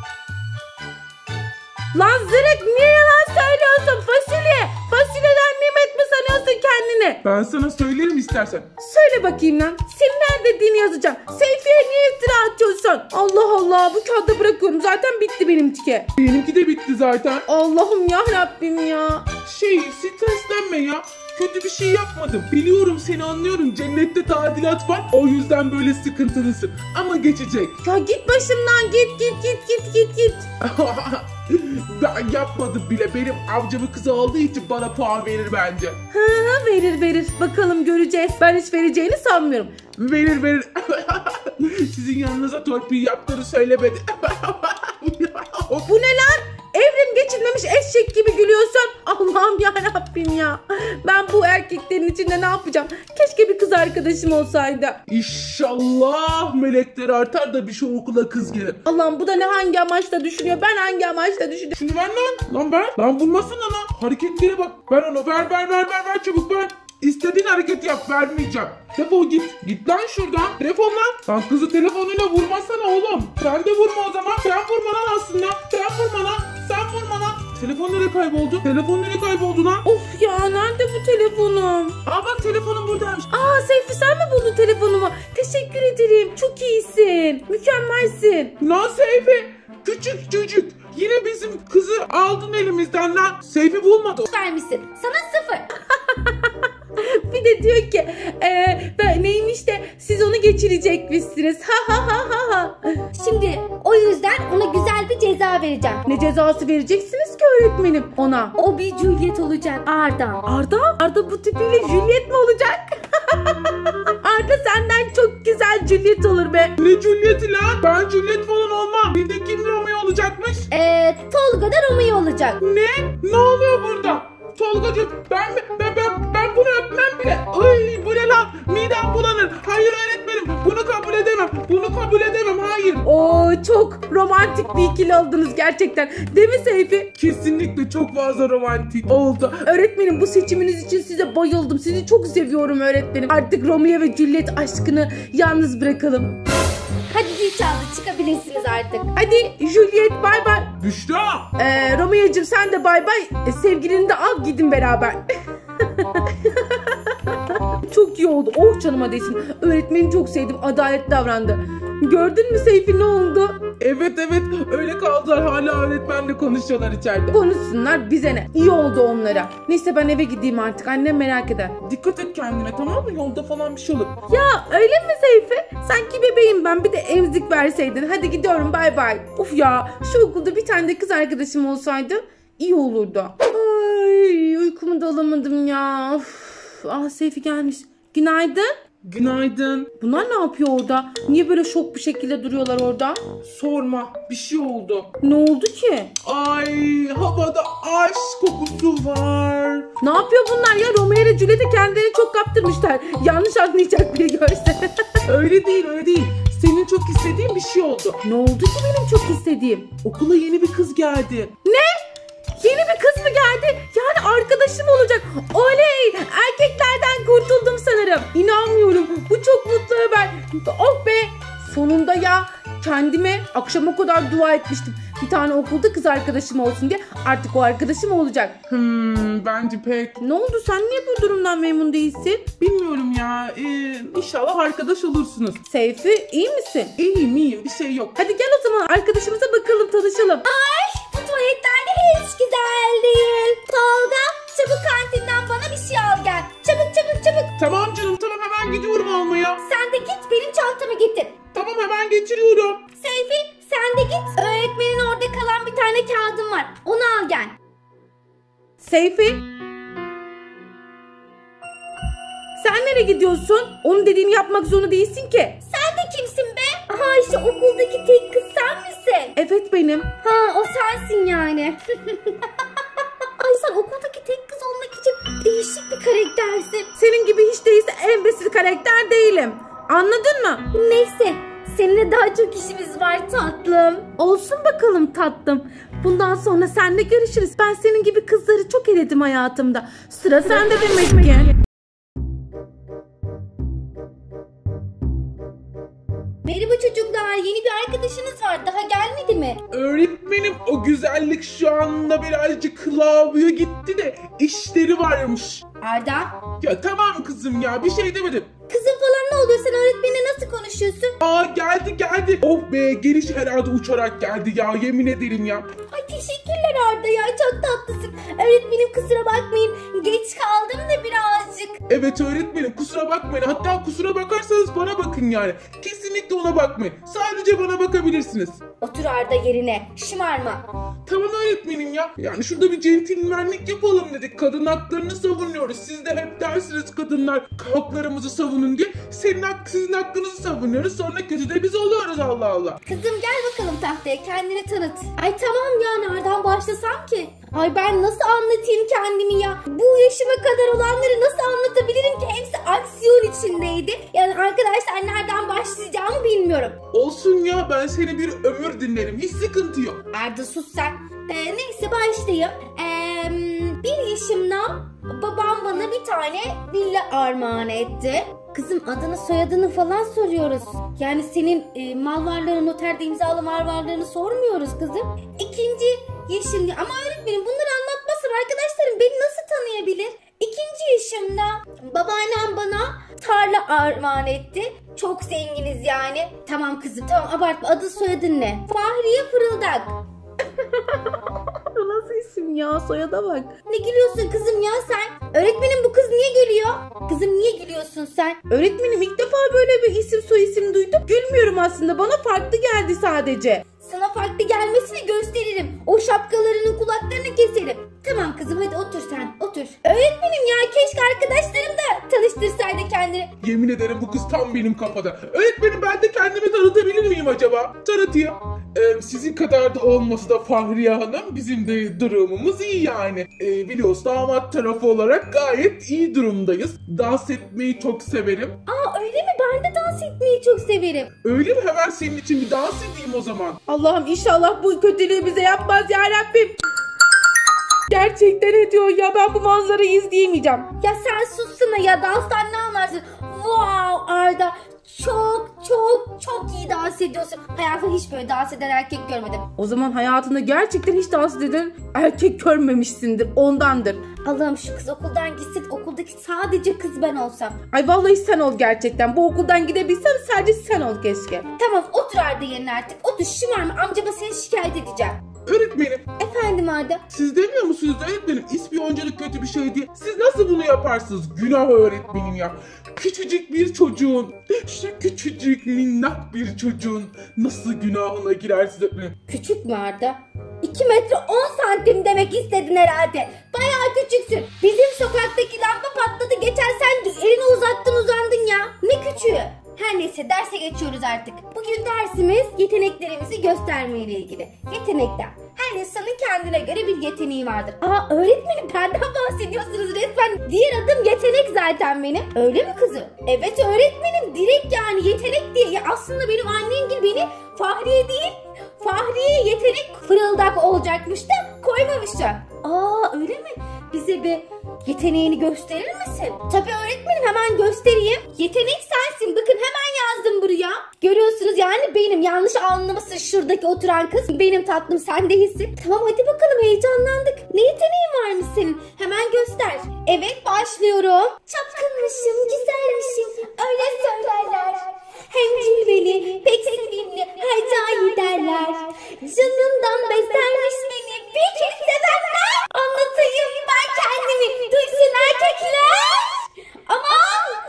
Lan zırık, niye yalan söylüyorsun? Fasulye. Fasulyeden nimet mi sanıyorsun kendini?
Ben sana söylerim istersen.
Söyle bakayım lan. Senin her dediğini yazacağım. Seyfi'ye niye iftira atıyorsun? Allah Allah, bu kağıdı bırakıyorum. Zaten bitti benimki.
Benimki de bitti zaten.
Allah'ım ya Rabbim ya.
Şey, streslenme ya. Kötü bir şey yapmadım. Biliyorum, seni anlıyorum. Cennette tadilat var. O yüzden böyle sıkıntılısın. Ama geçecek.
Ya git başımdan, git git git git git git.
Ben yapmadım bile. Benim amcamın kızı olduğu için bana puan verir bence.
Hı hı, verir verir. Bakalım göreceğiz. Ben hiç vereceğini sanmıyorum.
Verir verir. Sizin yanınıza torpil yaptığını söylemedi.
Bu ne lan? Evrim geçirmemiş eşek gibi gülüyorsun. Allah'ım ya Rabbim ya. Ben bu erkeklerin içinde ne yapacağım? Keşke bir kız arkadaşım olsaydı.
İnşallah melekler artar da bir şey okula kız gelir.
Allah'ım, bu da ne, hangi amaçla düşünüyor? Ben hangi amaçla düşünüyorum?
Şunu ver lan. Lan ver. Lan vurmasana lan. Hareketlere bak. Ver onu. Ver ver ver ver ver çabuk ver. İstediğin hareket yap, vermeyeceğim. Defol git. Git lan şuradan. Telefon lan. Lan kızı telefonuyla vurmasana oğlum. Sen de vurma o zaman. Sen vurma lan aslında. Sen vurma lan. Sen vurma lan. Telefon nereye kayboldu? Telefon nereye kayboldu lan?
Of ya, nerede bu telefonum?
Aa bak, telefonum buradaymış.
Aa Seyfi, sen mi buldun telefonumu? Teşekkür ederim. Çok iyisin. Mükemmelsin.
Lan Seyfi. Küçük çocuk. Yine bizim kızı aldın elimizden lan. Seyfi bulmadı.
Vermişsin. Sana sıfır.
Bir de diyor ki eee ben neymiş de siz onu geçirecekmişsiniz. Ha ha ha ha ha.
Şimdi o yüzden ona güzel bir ceza vereceğim.
Ne cezası vereceksiniz ki öğretmenim ona?
O bir Juliet olacak Arda.
Arda? Arda bu tipiyle Juliet mi olacak? Arda senden çok güzel Juliet olur be.
Ne Juliet'i lan? Ben Juliet falan olmam. Bir de kim Romeo olacakmış?
Ee, Tolga da Romeo olacak.
Ne? Ne oluyor burada? Tolgacığım, ben mi? Ben, ben, ben bunu öpmem bile. Ay bu ne lan? Midem bulanır. Hayır öğretmenim. Bunu kabul edemem. Bunu kabul edemem. Hayır.
Oo, çok romantik bir ikili oldunuz gerçekten. Değil mi Seyfi?
Kesinlikle çok fazla romantik oldu.
Öğretmenim, bu seçiminiz için size bayıldım. Sizi çok seviyorum öğretmenim. Artık Romeo ve Juliet aşkını yalnız bırakalım.
Hadi zil çaldı, çıkabilirsiniz artık.
Hadi Juliet, bay bay.
Büşra.
Ee, Romeo'cum sen de bay bay. E, sevgilini de al, gidin beraber. Çok iyi oldu. Oh canıma değsin. Öğretmeni çok sevdim. Adaletli davrandı. Gördün mü Seyfi, ne oldu?
Evet evet, öyle kaldılar. Hala öğretmenle konuşuyorlar içeride.
Konuşsunlar, bize ne? İyi oldu onlara. Neyse ben eve gideyim artık. Annem merak eder.
Dikkat et kendine, tamam mı? Yolda falan bir şey olur.
Ya öyle mi Seyfi? Sanki bebeğim ben. Bir de emzik verseydin. Hadi gidiyorum, bay bay. Of ya, şu okulda bir tane de kız arkadaşım olsaydı iyi olurdu. Ay, uykumu da alamadım ya. Of. Ah Seyfi gelmiş. Günaydın.
Günaydın.
Bunlar ne yapıyor orada? Niye böyle şok bir şekilde duruyorlar orada?
Sorma, bir şey oldu.
Ne oldu ki?
Ay, havada aşk kokusu var.
Ne yapıyor bunlar ya? Romeo ile Juliet'e kendilerini çok kaptırmışlar. Yanlış anlayacak biri görse.
Öyle değil, öyle değil. senin çok istediğin bir şey oldu.
Ne oldu ki benim çok istediğim?
Okula yeni bir kız geldi.
Ne? Yeni bir kız mı geldi? Yani arkadaşım olacak. Oley! Erkeklerden kurtuldum sanırım. İnanmıyorum. Bu çok mutlu haber. Oh be! Sonunda ya. Kendime akşama kadar dua etmiştim. Bir tane okulda kız arkadaşım olsun diye. Artık o arkadaşım olacak.
Hmm, bence pek.
Ne oldu? Sen niye bu durumdan memnun değilsin?
Bilmiyorum ya. Ee, inşallah arkadaş olursunuz.
Seyfi, iyi misin?
İyiyim iyiyim, bir şey yok.
Hadi gel o zaman arkadaşımıza bakalım, tanışalım.
Ay bu tuvaletler de hiç güzel değil. Tolga çabuk kantinden bana bir şey al gel. Çabuk çabuk çabuk.
Tamam canım, tamam, hemen gidiyorum almaya.
Sen de git benim çantamı getir.
Tamam, hemen getiriyorum.
Seyfi sen de git. Öğretmenin orada kalan bir tane kağıdım var. Onu al gel.
Seyfi. Sen nereye gidiyorsun? Onun dediğini yapmak zorunda değilsin ki.
Sen de kimsin be? Aha işte okuldaki tek kız sen misin?
Evet benim.
Ha o sensin yani. Ay sen okuldaki tek kız olmak için değişik bir karaktersin.
Senin gibi hiç değilse en basit karakter değilim. Anladın mı?
Neyse seninle daha çok işimiz var tatlım.
Olsun bakalım tatlım. Bundan sonra seninle görüşürüz. Ben senin gibi kızları çok eledim hayatımda. Sıra sende demek ki.
Merhaba çocuklar, yeni bir arkadaşınız var. Daha gelmedi mi?
Öğretmenim, o güzellik şu anda birazcık lavaboya gitti de işleri varmış.
Arda,
Ya tamam kızım ya, bir şey demedim.
kızım falan ne oluyor? Sen öğretmenle nasıl konuşuyorsun?
Aa, geldi geldi. Oh be, geliş herhalde uçarak geldi ya, yemin ederim ya.
Ay teşekkürler Arda ya, çok tatlısın. Öğretmenim kusura bakmayın, geç kaldım da birazcık.
Evet öğretmenim, kusura bakmayın, hatta kusura bakarsanız bana bakın yani. Kesinlikle ona bakmayın, sadece bana bakabilirsiniz.
Otur Arda yerine, şımarma.
Tamam öğretmenim ya. Yani şurada bir centilmenlik yapalım dedik. Kadın haklarını savunuyoruz. Siz de hep dersiniz kadınlar haklarımızı savunun diye. Senin hak, sizin hakkınızı savunuyoruz. Sonra kötü de biz oluyoruz, Allah Allah.
Kızım gel bakalım tahtaya, kendini tanıt. Ay tamam ya, nereden başlasam ki? Ay ben nasıl anlatayım kendimi ya? Bu yaşıma kadar olanları nasıl anlatabilirim ki? Hepsi aksiyon içindeydi. Yani arkadaşlar nereden başlayacağımı bilmiyorum.
Olsun ya, ben seni bir ömür dinlerim. Hiç sıkıntı yok.
Arda sus sen. Ee, neyse başlayayım. Ee, bir yaşımda babam bana bir tane villa armağan etti. Kızım adını soyadını falan soruyoruz. Yani senin e, mal varlığını, noterde imzalı mal varlığını sormuyoruz kızım. İkinci yaşımda, ama öğretmenim bunları anlatmasın, arkadaşlarım beni nasıl tanıyabilir? İkinci yaşımda babaannem bana tarla armağan etti. Çok zenginiz yani. Tamam kızım tamam, abartma, adı soyadın ne? Fahriye Fırıldak.
Bu nasıl isim ya? Soyada bak.
Ne gülüyorsun kızım ya sen? Öğretmenim bu kız niye gülüyor? Kızım niye gülüyorsun sen?
Öğretmenim ilk defa böyle bir isim soy isim duydum. Gülmüyorum aslında. Bana farklı geldi sadece.
Sana farklı gelmesini gösteririm. O şapkalarının kulaklarını keserim. Tamam kızım hadi otur sen otur. Öğretmenim ya, keşke arkadaşlarım da tanıştırsaydı kendini.
Yemin ederim bu kız tam benim kafada. Öğretmenim, ben de kendimi tanıtabilir miyim acaba? Tanıtayım. Ee, sizin kadar da olmasa da Fahriye Hanım, bizim de durumumuz iyi yani. Ee, biliyorsun damat tarafı olarak gayet iyi durumdayız. Dans etmeyi çok severim.
Aa öyle mi? Ben de dans etmeyi çok severim.
Öyle mi? Hemen senin için bir dans edeyim o zaman.
Allah'ım inşallah bu kötülüğü bize yapmaz ya Rabbim. Gerçekten ediyor ya, ben bu manzarayı izleyemeyeceğim.
Ya sen sussana ya, danstan ne anlarsın? Wow Arda, çok çok çok iyi dans ediyorsun. Hayatımda hiç böyle dans eden erkek görmedim.
O zaman hayatında gerçekten hiç dans eden erkek görmemişsindir, ondandır.
Allah'ım şu kız okuldan gitsin, okuldaki sadece kız ben olsam.
Ay vallahi sen ol gerçekten. Bu okuldan gidebilsen sadece sen ol keşke.
Tamam otur Arda yerine artık. Otur, şımarma, amcama seni şikayet edeceğim.
Öğretmenim,
Efendim Arda.
siz demiyor musunuz öğretmenim? İspiyonculuk kötü bir şey diye. Siz nasıl bunu yaparsınız? Günah öğretmenim ya. Küçücük bir çocuğun, şu küçücük minnak bir çocuğun nasıl günahına girersiniz öğretmenim?
Küçük mü Arda? iki metre on santim demek istedin herhalde. Bayağı küçüksün. Bizim sokaktaki lamba patladı. Geçen sen elini uzattın uzandın ya. Ne küçüğü? Her neyse derse geçiyoruz artık. Bugün dersimiz yeteneklerimizi göstermeyle ilgili. Yetenekler. Her insanın kendine göre bir yeteneği vardır. Aa öğretmenim benden bahsediyorsunuz resmen. Diğer adım yetenek zaten benim. Öyle mi kızım? Evet öğretmenim, direkt yani yetenek diye. Ya aslında benim Fahriye değil. Fahriye yetenek fırıldak olacakmış da koymamışlar. Aa öyle mi? Bize bir yeteneğini gösterir misin? Tabii öğretmenim, hemen göstereyim. Yetenek sensin. Bakın hemen yazdım buraya. Görüyorsunuz yani benim. Yanlış anlamasın şuradaki oturan kız. Benim tatlım, sen değilsin. Tamam hadi bakalım, heyecanlandık. Ne yeteneğin varmış senin? Hemen göster. Evet başlıyorum. Çapkınmışım, güzelmişim. Öyle söylerler. Hem cilveli, pek sevimli, her cahil derler. Canından beslermiş beni, bir kez sevenler. Anlatayım ben kendimi, duysun erkekler. Aman!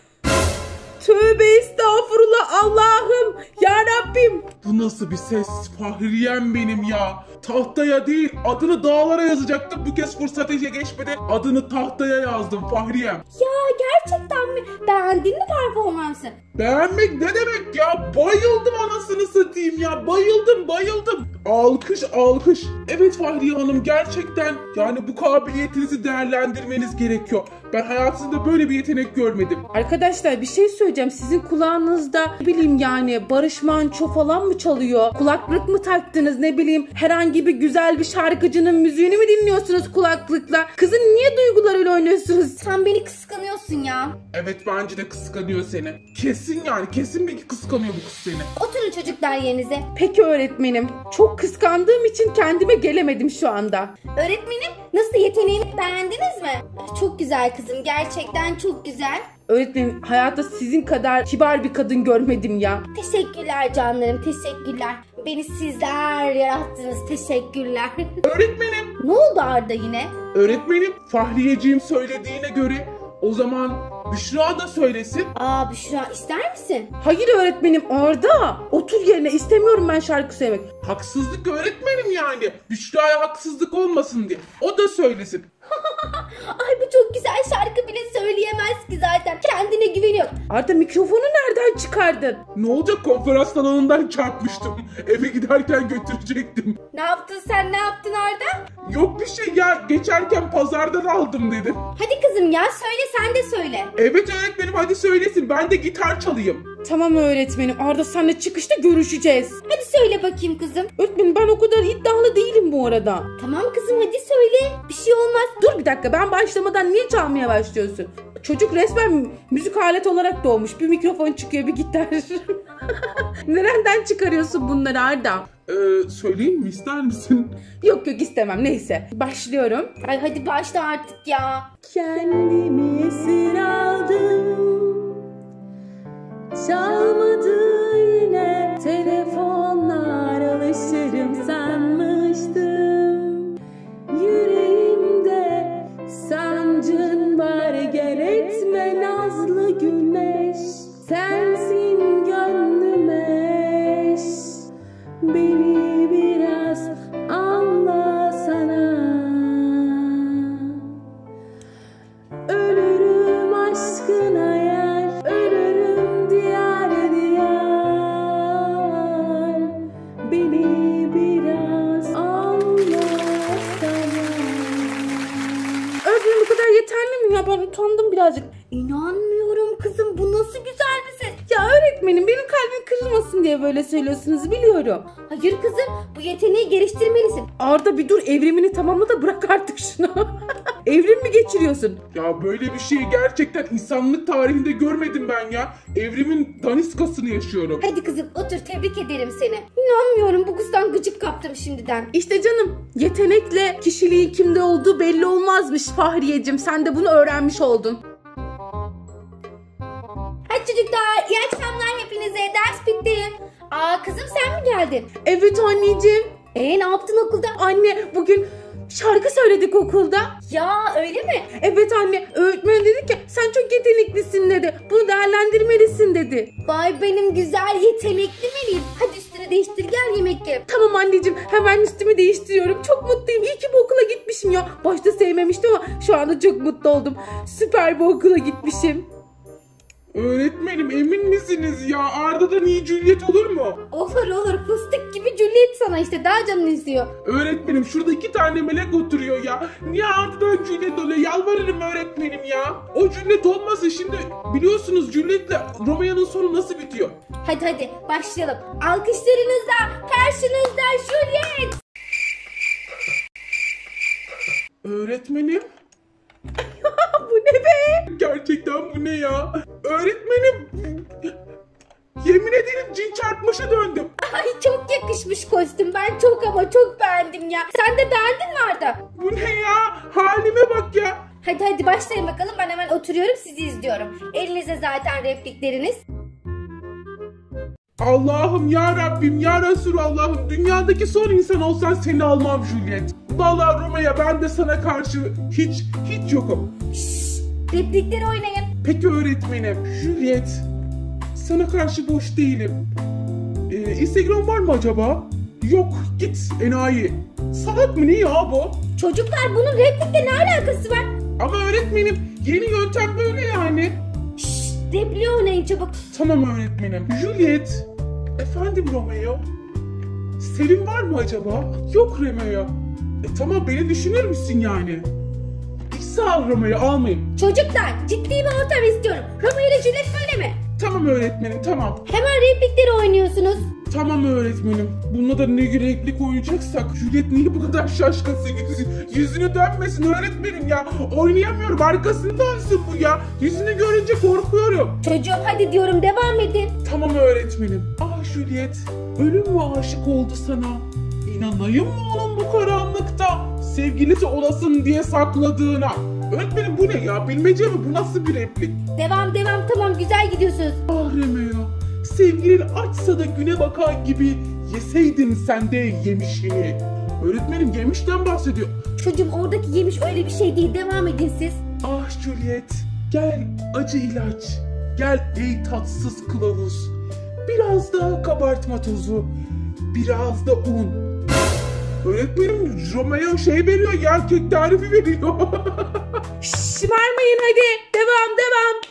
Tövbe estağfurullah Allah'ım. Ya Rabbim.
Bu nasıl bir ses Fahriyem benim ya. Tahtaya değil adını dağlara yazacaktım. Bu kez fırsat işe geçmeden adını tahtaya yazdım Fahriyem.
Ya gerçekten mi? Beğendin mi performansı?
Beğenmek ne demek ya? Bayıldım anasını satayım ya. Bayıldım bayıldım. Alkış alkış. Evet Fahriye Hanım, gerçekten yani bu kabiliyetinizi değerlendirmeniz gerekiyor. Ben hayatımda böyle bir yetenek görmedim.
Arkadaşlar bir şey söyleyeceğim. Sizin kulağınızda ne bileyim yani Barış Manço falan mı çalıyor? Kulaklık mı taktınız, ne bileyim herhangi bir güzel bir şarkıcının müziğini mi dinliyorsunuz kulaklıkla? Kızın niye duygularıyla oynuyorsunuz?
Sen beni kıskanıyorsun ya.
Evet bence de kıskanıyor seni. Kesin yani kesin bir kıskanıyor bu kız seni.
Oturun çocuklar yerinize.
Peki öğretmenim. Çok kıskandığım için kendime gelemedim şu anda.
Öğretmenim, nasıl, yeteneğini beğendiniz mi? Çok güzel kızım, gerçekten çok güzel.
Öğretmenim hayatta sizin kadar kibar bir kadın görmedim ya.
Teşekkürler canlarım, teşekkürler. Beni sizler yarattınız, teşekkürler.
Öğretmenim.
Ne oldu Arda yine?
Öğretmenim Fahriyeciğim söylediğine göre o zaman Büşra da söylesin.
Aa Büşra, ister misin?
Hayır öğretmenim, Arda. Otur yerine, istemiyorum ben şarkı söylemek.
Haksızlık öğretmenim yani. Büşra'ya haksızlık olmasın diye. O da söylesin.
Ay bu çok güzel şarkı bile söyleyemez ki zaten. Kendine güveniyor.
Arda mikrofonu nereden çıkardın?
Ne olacak, konferans salonundan çarpmıştım. Eve giderken götürecektim.
Ne yaptın sen, ne yaptın Arda?
Yok bir şey ya, geçerken pazardan aldım dedim.
Hadi kızım ya, söyle, sen de söyle.
Evet öğretmenim hadi söylesin, ben de gitar çalayım.
Tamam öğretmenim, Arda seninle çıkışta görüşeceğiz.
Hadi söyle bakayım kızım.
Öğretmenim ben o kadar iddialı değilim bu arada.
Tamam kızım, hadi söyle. Bir şey olmaz.
Dur bir dakika, ben başlamadan niye çalmaya başlıyorsun? Çocuk resmen müzik aleti olarak doğmuş. Bir mikrofon çıkıyor, bir gitar. Nereden çıkarıyorsun bunları Arda?
Ee, söyleyeyim mi, ister misin?
Yok yok istemem, neyse. Başlıyorum.
Ay hadi başla artık ya.
Kendimi esir aldım. Çalmadı yine telefonlar, alışırım sanmıştım. Yüreğimde sancın var, gel etme nazlı güneş. Sensin gönlüm eş, beni biraz anlasana. Ölürüm aşkına yer, ölürüm diyar diyar. Beni biraz anlasana. Öğretmenim bu kadar yeterli mi ya? Ben utandım birazcık.
İnanmıyorum kızım, bu nasıl güzel bir ses.
Ya öğretmenim benim kalbim kırılmasın diye böyle söylüyorsunuz, biliyorum.
Hayır kızım, bu yeteneği geliştirmelisin.
Arda bir dur, evrimini tamamla da bırak artık şunu. Evrim mi geçiriyorsun?
Ya böyle bir şeyi gerçekten insanlık tarihinde görmedim ben ya. Evrimin daniskasını yaşıyorum.
Hadi kızım otur, tebrik ederim seni. İnanmıyorum, bu kızdan gıcık kaptım şimdiden.
İşte canım, yetenekle kişiliğin kimde olduğu belli olmazmış Fahriyeciğim. Sen de bunu öğrenmiş oldun.
Hadi çocuklar, iyi akşamlar hepinize. Ders bitti. Aa kızım, sen mi geldin?
Evet anneciğim.
Ee ne yaptın okulda?
Anne bugün şarkı söyledik okulda.
Ya öyle mi?
Evet anne, öğretmen dedi ki sen çok yeteneklisin dedi. Bunu değerlendirmelisin dedi.
Vay benim güzel yetenekli Melih. Hadi üstünü değiştir, gel yemek ye.
Tamam anneciğim, hemen üstümü değiştiriyorum. Çok mutluyum. İyi ki bu okula gitmişim ya. Başta sevmemiştim ama şu anda çok mutlu oldum. Süper bir okula gitmişim.
Öğretmenim emin misiniz ya? Arda'dan iyi Juliet olur mu?
Olur olur, fıstık gibi Juliet sana işte, daha canın istiyor.
Öğretmenim şurada iki tane melek oturuyor ya. Niye Arda'dan Juliet oluyor? Yalvarırım öğretmenim ya. O Juliet olmasa şimdi biliyorsunuz Juliet'le Romeo'nun sonu nasıl bitiyor?
Hadi hadi başlayalım. Alkışlarınızla karşınızda Juliet.
Öğretmenim?
Bu ne be?
Gerçekten bu ne ya? Öğretmenim! Yemin ederim cin çarpmışa döndüm.
Ay çok yakışmış kostüm, ben çok ama çok beğendim ya. Sen de beğendin mi Arda?
Bu ne ya? Halime bak ya.
Hadi hadi başlayın bakalım, ben hemen oturuyorum, sizi izliyorum. Elinizde zaten replikleriniz.
Allah'ım ya Rabbim ya Resulallah'ım, dünyadaki son insan olsan seni almam Juliet. Vallahi Romeo, ben de sana karşı hiç hiç yokum.
Şşş, replikleri oynayın.
Peki öğretmenim, Juliet, sana karşı boş değilim. Ee, Instagram var mı acaba? Yok, git enayi. Salak mı ne ya bu?
Çocuklar, bunun replikle ne alakası var?
Ama öğretmenim, yeni yöntem böyle yani.
Şşş, repliği oynayın çabuk.
Tamam öğretmenim. Juliet, efendim Romeo? Sevin var mı acaba? Yok Romeo. E tamam, beni düşünür müsün yani? Sağ ol Romeo, almayayım.
Çocuklar, ciddi bir ortam istiyorum. Romeo ile Juliet böyle mi?
Tamam öğretmenim, tamam.
Hemen replikleri oynuyorsunuz.
Tamam öğretmenim. Bununla da ne replik oynayacaksak Juliet niye bu kadar şaşkınsın? Yüzü, yüzünü dönmesin öğretmenim ya. Oynayamıyorum, arkasını dönsün bu ya. Yüzünü görünce korkuyorum.
Çocuğum hadi diyorum, devam edin.
Tamam öğretmenim. Ah Juliet, ölüm mü aşık oldu sana? İnanayım mı onun bu karanlıkta sevgilisi olasın diye sakladığına? Öğretmenim bu ne ya? Bilmece mi? Bu nasıl bir replik?
Devam devam, tamam, güzel gidiyorsunuz.
Ah Romeo, sevgilin açsa da güne bakar gibi yeseydin sen de yemişini. Öğretmenim yemişten bahsediyor.
Çocuğum, oradaki yemiş öyle bir şey değil, devam edin siz.
Ah Juliet, gel acı ilaç, gel ey tatsız kılavuz. Biraz da kabartma tozu, biraz da un. Öğretmenim Romeo şey veriyor ya, kek tarifi veriyor.
Şşş, vermeyin hadi. Devam devam.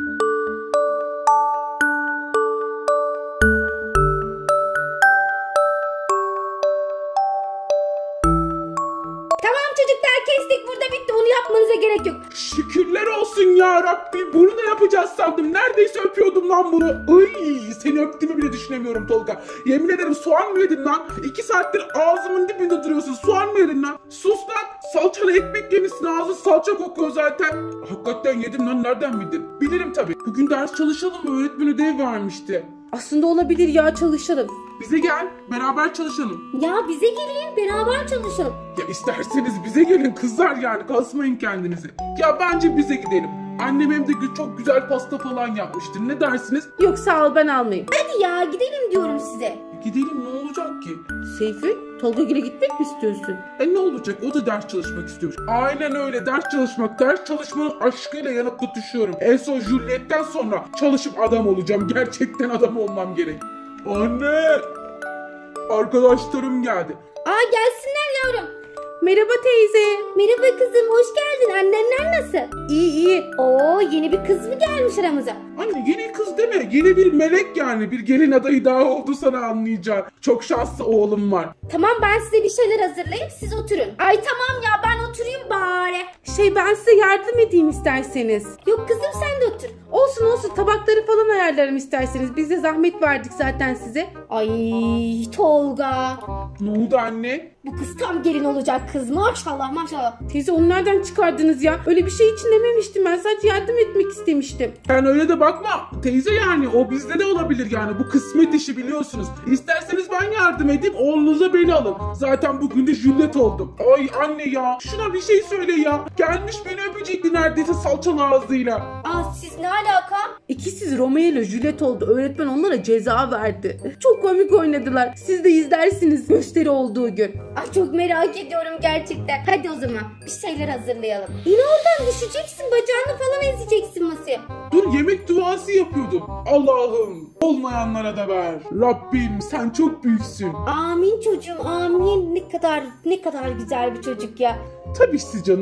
Tamam çocuklar, kestik, burada bitti, onu yapmanıza gerek yok.
Şükürler olsun ya Rabbim, bunu da yapacağız sandım. Neredeyse öpüyordum lan bunu. Ay, seni öptüğümü bile düşünemiyorum Tolga. Yemin ederim soğan mı yedin lan? İki saattir ağzımın dibinde duruyorsun. Soğan mı yedin lan? Sus lan. Salçalı ekmek yemişsin, ağzın salça kokuyor zaten. Hakikaten yedim lan, nereden bildin? Bilirim tabii. Bugün ders çalışalım mı? Öğretmen ödev vermişti.
Aslında olabilir ya, çalışalım.
Bize gel, beraber çalışalım.
Ya bize gelin, beraber çalışalım.
Ya isterseniz bize gelin kızlar, yani kasmayın kendinizi. Ya bence bize gidelim. Annem hem de gü- çok güzel pasta falan yapmıştır. Ne dersiniz?
Yok sağ ol, ben almayayım.
Hadi ya, gidelim diyorum size.
Gidelim, ne olacak ki?
Seyfi, Tolga Gül'e gitmek mi istiyorsun?
E ne olacak? O da ders çalışmak istiyor. Aynen öyle, ders çalışmak. Ders çalışmanın aşkıyla yanıp tutuşuyorum. En son Juliet'ten sonra çalışıp adam olacağım. Gerçekten adam olmam gerek. Anne! Arkadaşlarım geldi.
Aa, gelsinler yavrum.
Merhaba teyze.
Merhaba kızım, hoş geldin. Annenler nasıl?
İyi iyi.
Oo, yeni bir kız mı gelmiş aramıza?
Anne yeni kız deme. Yeni bir melek yani. Bir gelin adayı daha oldu, sana anlayacağın. Çok şanslı oğlum var.
Tamam, ben size bir şeyler hazırlayayım, siz oturun. Ay tamam ya, ben oturayım bari.
Şey, ben size yardım edeyim isterseniz.
Yok kızım, sen de otur.
Olsun olsun, tabakları falan ayarlarım isterseniz. Biz de zahmet verdik zaten size.
Ay Tolga.
Ne oldu anne?
Bu kız tam gelin olacak kız, maşallah maşallah.
Teyze, onu nereden çıkardınız ya? Öyle bir şey için dememiştim, ben sadece yardım etmek istemiştim.
Sen öyle de bakma teyze, yani o bizde de olabilir yani, bu kısmet işi biliyorsunuz. İsterseniz ben yardım edeyim, oğlunuza beni alın. Zaten bugün de Juliet oldum. Ay anne ya, şuna bir şey söyle ya. Gelmiş beni öpecekti neredeyse salçalı ağzıyla.
Aa, siz ne alaka?
İkisi Romeo ile Juliet oldu. Öğretmen onlara ceza verdi. Çok komik oynadılar. Siz de izlersiniz gösteri olduğu gün.
Ay çok merak ediyorum gerçekten. Hadi o zaman bir şeyler hazırlayalım. Yine oradan düşeceksin, bacağını falan ezeceksin masaya.
Dur, yemek duası yapıyordum. Allah'ım olmayanlara da ver. Rabbim sen çok büyüksün.
Amin çocuğum, amin. Ne kadar ne kadar güzel bir çocuk ya.
Tabii ki canım, ben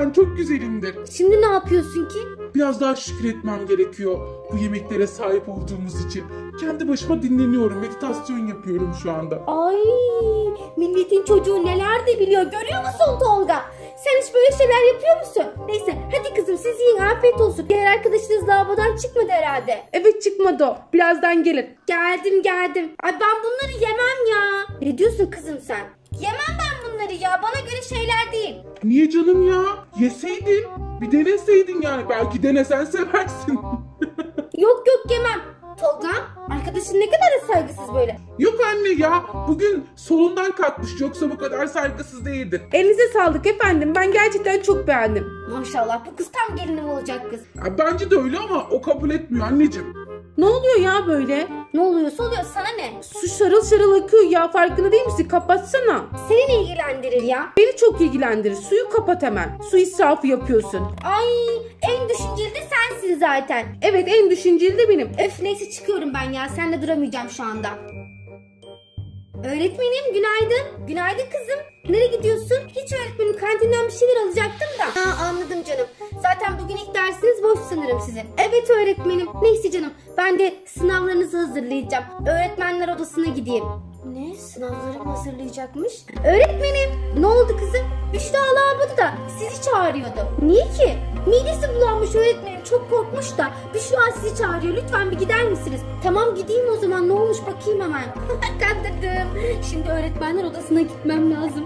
Ben çok güzelimdir.
Şimdi ne yapıyorsun ki?
Biraz daha şükretmem gerekiyor bu yemeklere sahip olduğumuz için. Kendi başıma dinleniyorum, meditasyon yapıyorum şu anda.
Ay, milletin çocuğu neler de biliyor, görüyor musun Tolga? Sen hiç böyle şeyler yapıyor musun? Neyse hadi kızım siz yiyin, afiyet olsun. Diğer arkadaşınız lavabodan çıkmadı herhalde.
Evet, çıkmadı o. Birazdan gelir.
Geldim geldim. Ay ben bunları yemem ya. Ne diyorsun kızım sen? Yemem ben bunları ya, bana göre şeyler değil.
Niye canım ya? Yeseydin. Bir deneseydin yani. Belki denesen seversin.
Yok yok yemem. Tolga, arkadaşın ne kadar da saygısız böyle.
Yok anne ya. Bugün solundan kalkmış. Yoksa bu kadar saygısız değildi.
Elinize sağlık efendim. Ben gerçekten çok beğendim.
Maşallah bu kız tam gelinim olacak kız.
Ya bence de öyle ama o kabul etmiyor anneciğim.
Ne oluyor ya böyle?
Ne oluyorsa oluyor, sana ne?
Su şarıl şarıl akıyor ya, farkında değil misin? Kapatsana.
Seni ne ilgilendirir ya?
Beni çok ilgilendirir. Suyu kapat hemen. Su israfı yapıyorsun.
Ay en düşünceli de sensin zaten.
Evet, en düşünceli de benim.
Öf neyse çıkıyorum ben ya, seninle duramayacağım şu anda. Öğretmenim günaydın. Günaydın kızım. Nereye gidiyorsun? Hiç öğretmenim, kantinden bir şeyler alacaktım da. Ha anladım canım. Zaten bugün ilk dersiniz boş sanırım sizin. Evet öğretmenim. Neyse canım, ben de sınavlarınızı hazırlayacağım. Öğretmenler odasına gideyim. Ne? Sınavlarımı hazırlayacakmış? Öğretmenim. Ne oldu kızım? Büşra alamadı da sizi çağırıyordu. Niye ki? Midesi bulanmış öğretmenim, çok korkmuş da. Büşra sizi çağırıyor, lütfen bir gider misiniz? Tamam gideyim o zaman, ne olmuş bakayım hemen. Kandırdım. Şimdi öğretmenler odasına gitmem lazım.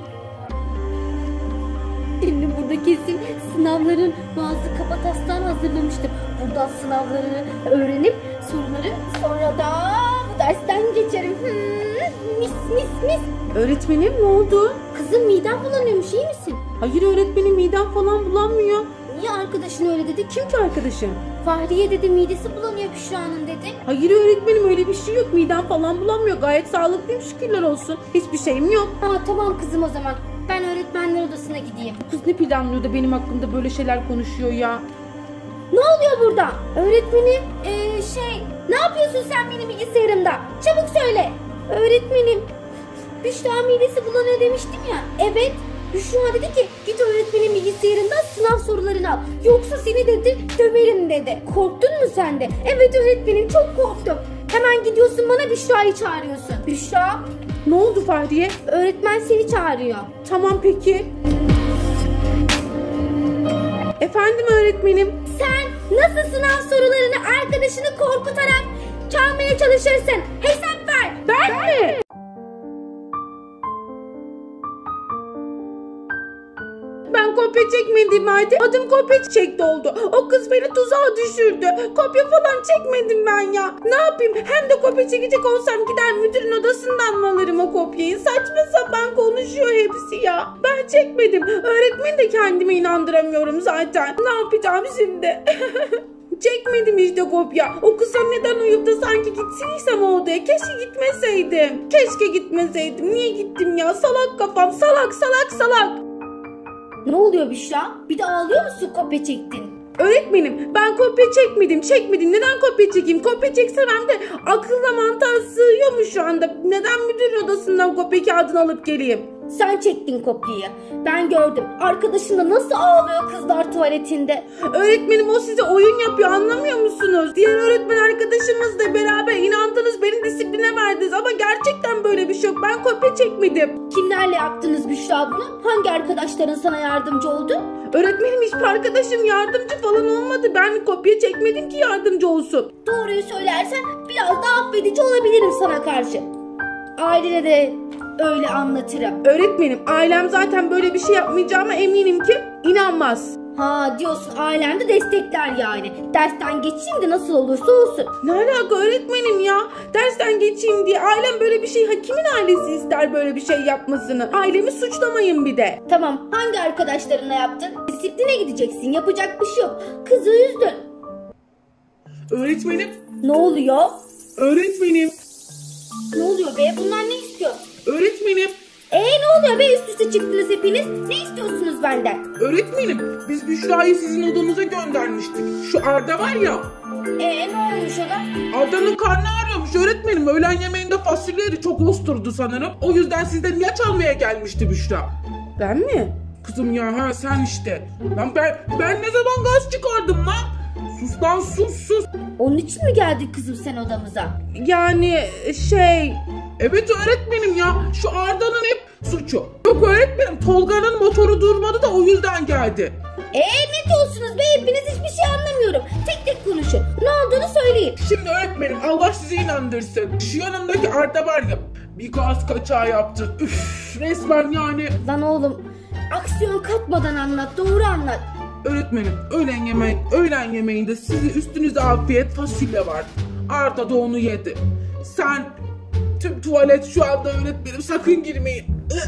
Şimdi burada kesin sınavların bazı kafatastan hazırlamıştım. Buradan sınavları öğrenip soruları sonra da bu dersten geçerim. Hmm, mis mis mis.
Öğretmenim ne oldu?
Kızım midem bulanıyormuş, iyi misin?
Hayır öğretmenim, midem falan bulanmıyor.
Niye arkadaşın öyle dedi?
Kim ki arkadaşım?
Fahriye dedi, midesi bulanıyor Büşra'nın dedi.
Hayır öğretmenim, öyle bir şey yok. Midem falan bulanmıyor. Gayet sağlıklıyım, şükürler olsun. Hiçbir şeyim yok.
Ha tamam kızım o zaman. Ben öğretmenler odasına gideyim.
Kız ne planlıyor da benim hakkımda böyle şeyler konuşuyor ya.
Ne oluyor burada? Öğretmenim ee, şey ne yapıyorsun sen benim bilgisayarımda? Çabuk söyle. Öğretmenim Büşra midesi bulanıyor demiştim ya. Evet. Büşra dedi ki git öğretmenin bilgisayarından sınav sorularını al. Yoksa seni dedi döverim dedi. Korktun mu sen de? Evet öğretmenim, çok korktum. Hemen gidiyorsun bana Büşra'yı çağırıyorsun. Büşra,
Ne oldu Fahriye?
öğretmen seni çağırıyor.
Tamam peki. Efendim öğretmenim.
Sen nasıl sınav sorularını arkadaşını korkutarak çalmaya çalışırsın? Hesap ver.
Ben mi? Ben kopya çekmedim halde. Adım kopya çekti oldu. O kız beni tuzağa düşürdü. Kopya falan çekmedim ben ya. Ne yapayım? Hem de kopya çekecek olsam gider müdürün odasından mı alırım o kopyayı? Saçma sapan konuşuyor hepsi ya. Ben çekmedim. Öğretmeni de kendime inandıramıyorum zaten. Ne yapacağım şimdi? Çekmedim işte kopya. O kıza neden uyup da sanki gittiysem o odaya. Keşke gitmeseydim. Keşke gitmeseydim. Niye gittim ya? Salak kafam. Salak salak salak.
Ne oluyor Büşra? Bir de ağlıyor musun kopya çektin?
Öğretmenim ben kopya çekmedim. Çekmedim. Neden kopya çekeyim? Kopya çeksem hem de akılda mantığa sığıyor mu şu anda? Neden müdür odasından kopya kağıdını alıp geleyim?
Sen çektin kopyayı. Ben gördüm. Arkadaşın da nasıl ağlıyor kızlar tuvaletinde.
Öğretmenim o size oyun yapıyor, anlamıyor musunuz? Diğer öğretmen arkadaşımızla beraber inandınız, beni disipline verdiniz ama gerçekten böyle bir şey yok. Ben kopya çekmedim.
Kimlerle yaptınız Büşra bunu? Hangi arkadaşların sana yardımcı oldu?
Öğretmenim hiçbir arkadaşım yardımcı falan olmadı. Ben kopya çekmedim ki yardımcı olsun.
Doğruyu söylersen biraz daha affedici olabilirim sana karşı. Ailene de öyle anlatırım.
Öğretmenim ailem zaten böyle bir şey yapmayacağıma eminim ki inanmaz.
Ha diyorsun ailen de destekler yani. Dersten geçeyim de nasıl olursa olsun.
Ne alaka öğretmenim ya? Dersten geçeyim diye ailem böyle bir şey, ha kimin ailesi ister böyle bir şey yapmasını? Ailemi suçlamayın bir de.
Tamam, hangi arkadaşlarına yaptın? Disipline gideceksin, yapacak bir şey yok. Kızı üzdün.
Öğretmenim.
Ne oluyor?
Öğretmenim.
Ne oluyor be? Bunlar ne istiyor?
Öğretmenim.
Ee ne oluyor be, üst üste çıktınız hepiniz? Ne istiyorsunuz benden?
Öğretmenim. Biz Büşra'yı sizin odanıza göndermiştik. Şu Arda var ya.
Ee ne olmuş ona?
Arda'nın karnı ağrıyormuş öğretmenim. Öğlen yemeğinde fasulyeleri çok osturdu sanırım. O yüzden sizden ilaç almaya gelmişti Büşra.
Ben mi?
Kızım ya ha sen işte. Lan ben, ben ne zaman gaz çıkardım lan? Sus lan sus sus.
Onun için mi geldin kızım sen odamıza?
Yani şey...
Evet öğretmenim ya. Şu Arda'nın hep suçu. Yok öğretmenim, Tolga'nın motoru durmadı da o yüzden geldi.
Eee ne diyorsunuz be, hepiniz hiçbir şey anlamıyorum. Tek tek konuşun. Ne olduğunu söyleyin.
Şimdi öğretmenim Allah sizi inandırsın. Şu yanımdaki Arda var ya, bir gaz kaçağı yaptı. Üf, resmen yani.
Lan oğlum, aksiyon katmadan anlat, doğru anlat.
Öğretmenim öğlen yemeği, öğlen yemeğinde sizi üstünüze afiyet fasulye vardı. Arda da onu yedi. Sen tüm tuvalet şu anda öğretmenim, sakın girmeyin.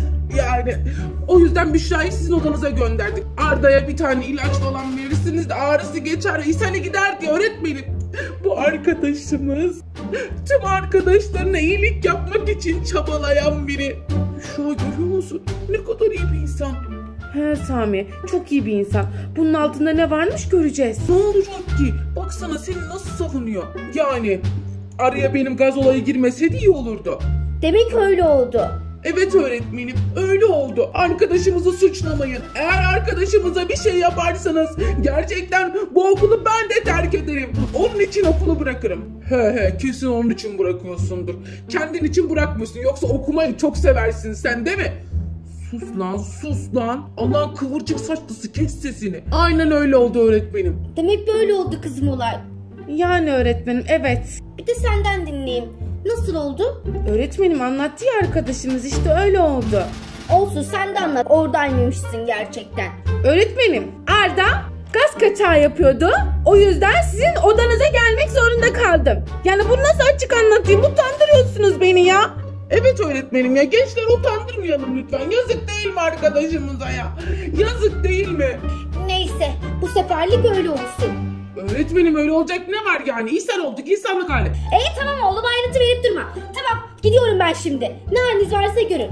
Yani o yüzden Büşra'yı sizin odanıza gönderdik. Arda'ya bir tane ilaç falan verirsiniz de ağrısı geçer, ishali gider diye öğretmenim. Bu arkadaşımız tüm arkadaşlarına iyilik yapmak için çabalayan biri. Büşra görüyor musun? Ne kadar iyi bir insan.
He Sami, çok iyi bir insan. Bunun altında ne varmış göreceğiz.
Ne olacak ki? Baksana seni nasıl savunuyor. Yani araya benim gaz olayı girmeseydi iyi olurdu.
Demek öyle oldu.
Evet öğretmenim, öyle oldu. Arkadaşımızı suçlamayın. Eğer arkadaşımıza bir şey yaparsanız gerçekten bu okulu ben de terk ederim. Onun için okulu bırakırım. He he, kesin onun için bırakıyorsundur. Kendin için bırakmıyorsun, yoksa okumayı çok seversin sen değil mi? Sus lan sus lan. Allah'ın kıvırcık saçlısı, kes sesini. Aynen öyle oldu öğretmenim.
Demek böyle oldu kızım olay.
Yani öğretmenim, evet.
Bir de senden dinleyeyim. Nasıl oldu?
Öğretmenim anlattı ya arkadaşımız, işte öyle oldu.
Olsun, sen de anlat. Oradaymışsın gerçekten.
Öğretmenim, Arda gaz kaçağı yapıyordu. O yüzden sizin odanıza gelmek zorunda kaldım. Yani bunu nasıl açık anlatayım? Utandırıyorsunuz beni ya.
Evet öğretmenim ya, gençler utandırmayalım lütfen. Yazık değil mi arkadaşımıza ya? Yazık değil mi?
Neyse, bu seferlik öyle olsun.
Öğretmenim öyle olacak ne var yani? İnsan olduk, insanlık hali.
E tamam oğlum, ayrıntı verip durma. Tamam, gidiyorum ben şimdi. Ne haliniz varsa görün.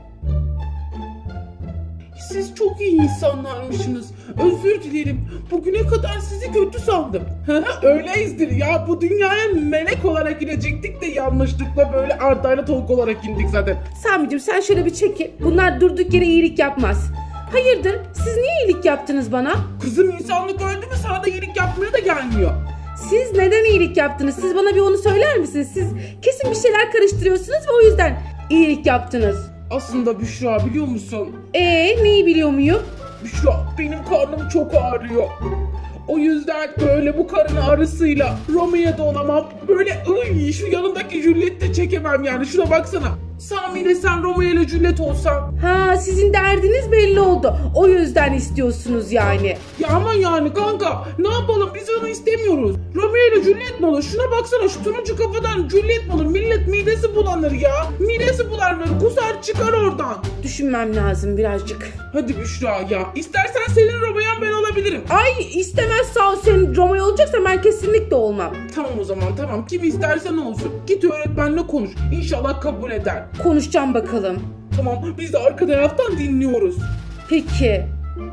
Siz çok iyi insanlarmışsınız. Özür dilerim. Bugüne kadar sizi kötü sandım. Öyleyizdir ya. Bu dünyaya melek olarak inecektik de yanlışlıkla böyle Arda'yla Tolga olarak indik zaten.
Sami'cim sen şöyle bir çekil. Bunlar durduk yere iyilik yapmaz. Hayırdır? Siz niye iyilik yaptınız bana?
Kızım, insanlık öldü mü sana da iyilik yapmaya da gelmiyor.
Siz neden iyilik yaptınız? Siz bana bir onu söyler misiniz? Siz kesin bir şeyler karıştırıyorsunuz ve o yüzden iyilik yaptınız.
Aslında Büşra, biliyor musun?
Ee, neyi biliyor muyum?
Büşra, benim karnım çok ağrıyor. O yüzden böyle bu karın ağrısıyla Romeo'ya da olamam. Böyle ıy, şu yanındaki Juliet'i de çekemem yani. Şuna baksana. Sami ile sen Romeo ile Juliet olsan.
Ha, sizin derdiniz belli oldu. O yüzden istiyorsunuz yani.
Ya ama yani kanka, ne yapalım, biz onu istemiyoruz. Romeo ile Juliet mi olur? Şuna baksana, şu turuncu kafadan Juliet mi olur? Millet midesi bulanır ya. Midesi bulanır, kusar çıkar oradan.
Düşünmem lazım birazcık.
Hadi Büşra ya. İstersen senin Romeo'n ben olabilirim.
Ay istemez, sağ ol, senin Romeo olacaksa ben kesinlikle olmam.
Tamam o zaman, tamam. Kim istersen olsun. Git öğretmenle konuş. İnşallah kabul eder.
Konuşacağım bakalım.
Tamam, biz de arka taraftan dinliyoruz.
Peki.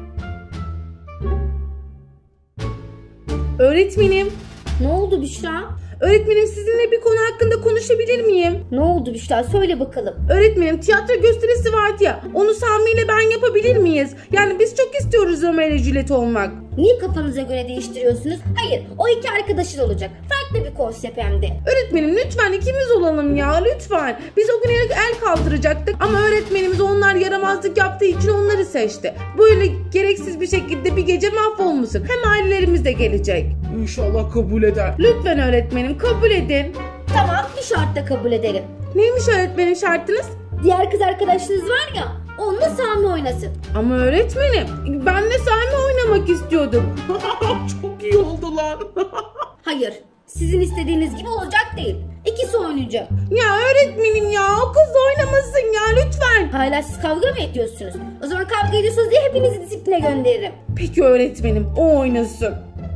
Öğretmenim.
Ne oldu Büşra?
Öğretmenim, sizinle bir konu hakkında konuşabilir miyim?
Ne oldu Büşra? Söyle bakalım.
Öğretmenim, tiyatro gösterisi vardı ya. Onu Sami ile ben yapabilir miyiz? Yani biz çok istiyoruz Romeo ile Juliet olmak.
Niye kafanıza göre değiştiriyorsunuz? Hayır, o iki arkadaşın olacak. Farklı bir konsept hem de.
Öğretmenim lütfen ikimiz olalım ya, lütfen. Biz o gün el, el kaldıracaktık ama öğretmenimiz onlar yaramazlık yaptığı için onları seçti. Böyle gereksiz bir şekilde bir gece mahvolmasın. Hem ailelerimiz de gelecek.
İnşallah kabul eder.
Lütfen öğretmenim, kabul edin.
Tamam, bir şartla kabul ederim.
Neymiş öğretmenim şartınız?
Diğer kız arkadaşınız var ya, onunla Sami oynasın.
Ama öğretmenim, ben de Sami oynamak istiyordum.
Çok iyi oldu lan.
Hayır, sizin istediğiniz gibi olacak değil. İkisi oynayacak.
Ya öğretmenim ya, o kız oynamasın ya, lütfen.
Hala siz kavga mı ediyorsunuz? O zaman kavga ediyorsunuz diye hepinizi disipline gönderirim.
Peki öğretmenim, o oynasın.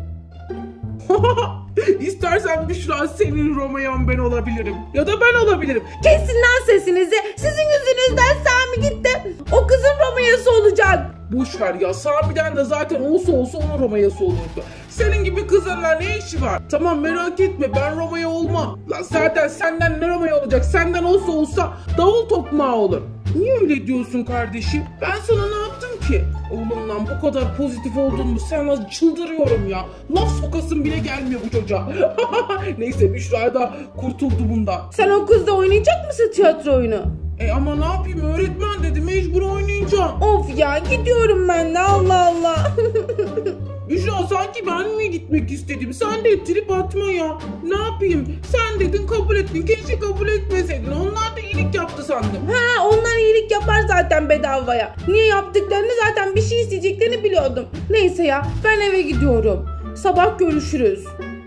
İstersen Büşra senin Romeo'n ben olabilirim. Ya da ben olabilirim.
Kesin lan sesinizi. Sizin yüzünüzden Sami gitti. O kızın Romeo'su olacak.
Boş ver ya, Sami'den de zaten olsa olsa onun Romeo'su olurdu. Senin gibi kızlarla ne işi var? Tamam, merak etme, ben Romeo olmam. Lan zaten senden ne Romeo olacak? Senden olsa olsa davul tokmağı olur. Niye öyle diyorsun kardeşim? Ben sana ne yaptım ki. Oğlumdan bu kadar pozitif oldun mu sen az çıldırıyorum ya. Laf sokasın bile gelmiyor bu çocuğa. Neyse Büşra da kurtuldu bundan.
Sen o kızla oynayacak mısın tiyatro oyunu?
E ama ne yapayım, öğretmen dedi, mecbur oynayacağım.
Of ya, gidiyorum ben de, Allah Allah.
Büşra sanki ben mi gitmek istedim? Sen de trip atma ya. Ne yapayım? Sen dedin, kabul ettin. Keşke kabul etmeseydin. Onlar da iyilik yaptı sandım.
Ha, onlar iyilik yapar zaten bedavaya. Niye yaptıklarını, zaten bir şey isteyeceklerini biliyordum. Neyse ya, ben eve gidiyorum. Sabah görüşürüz.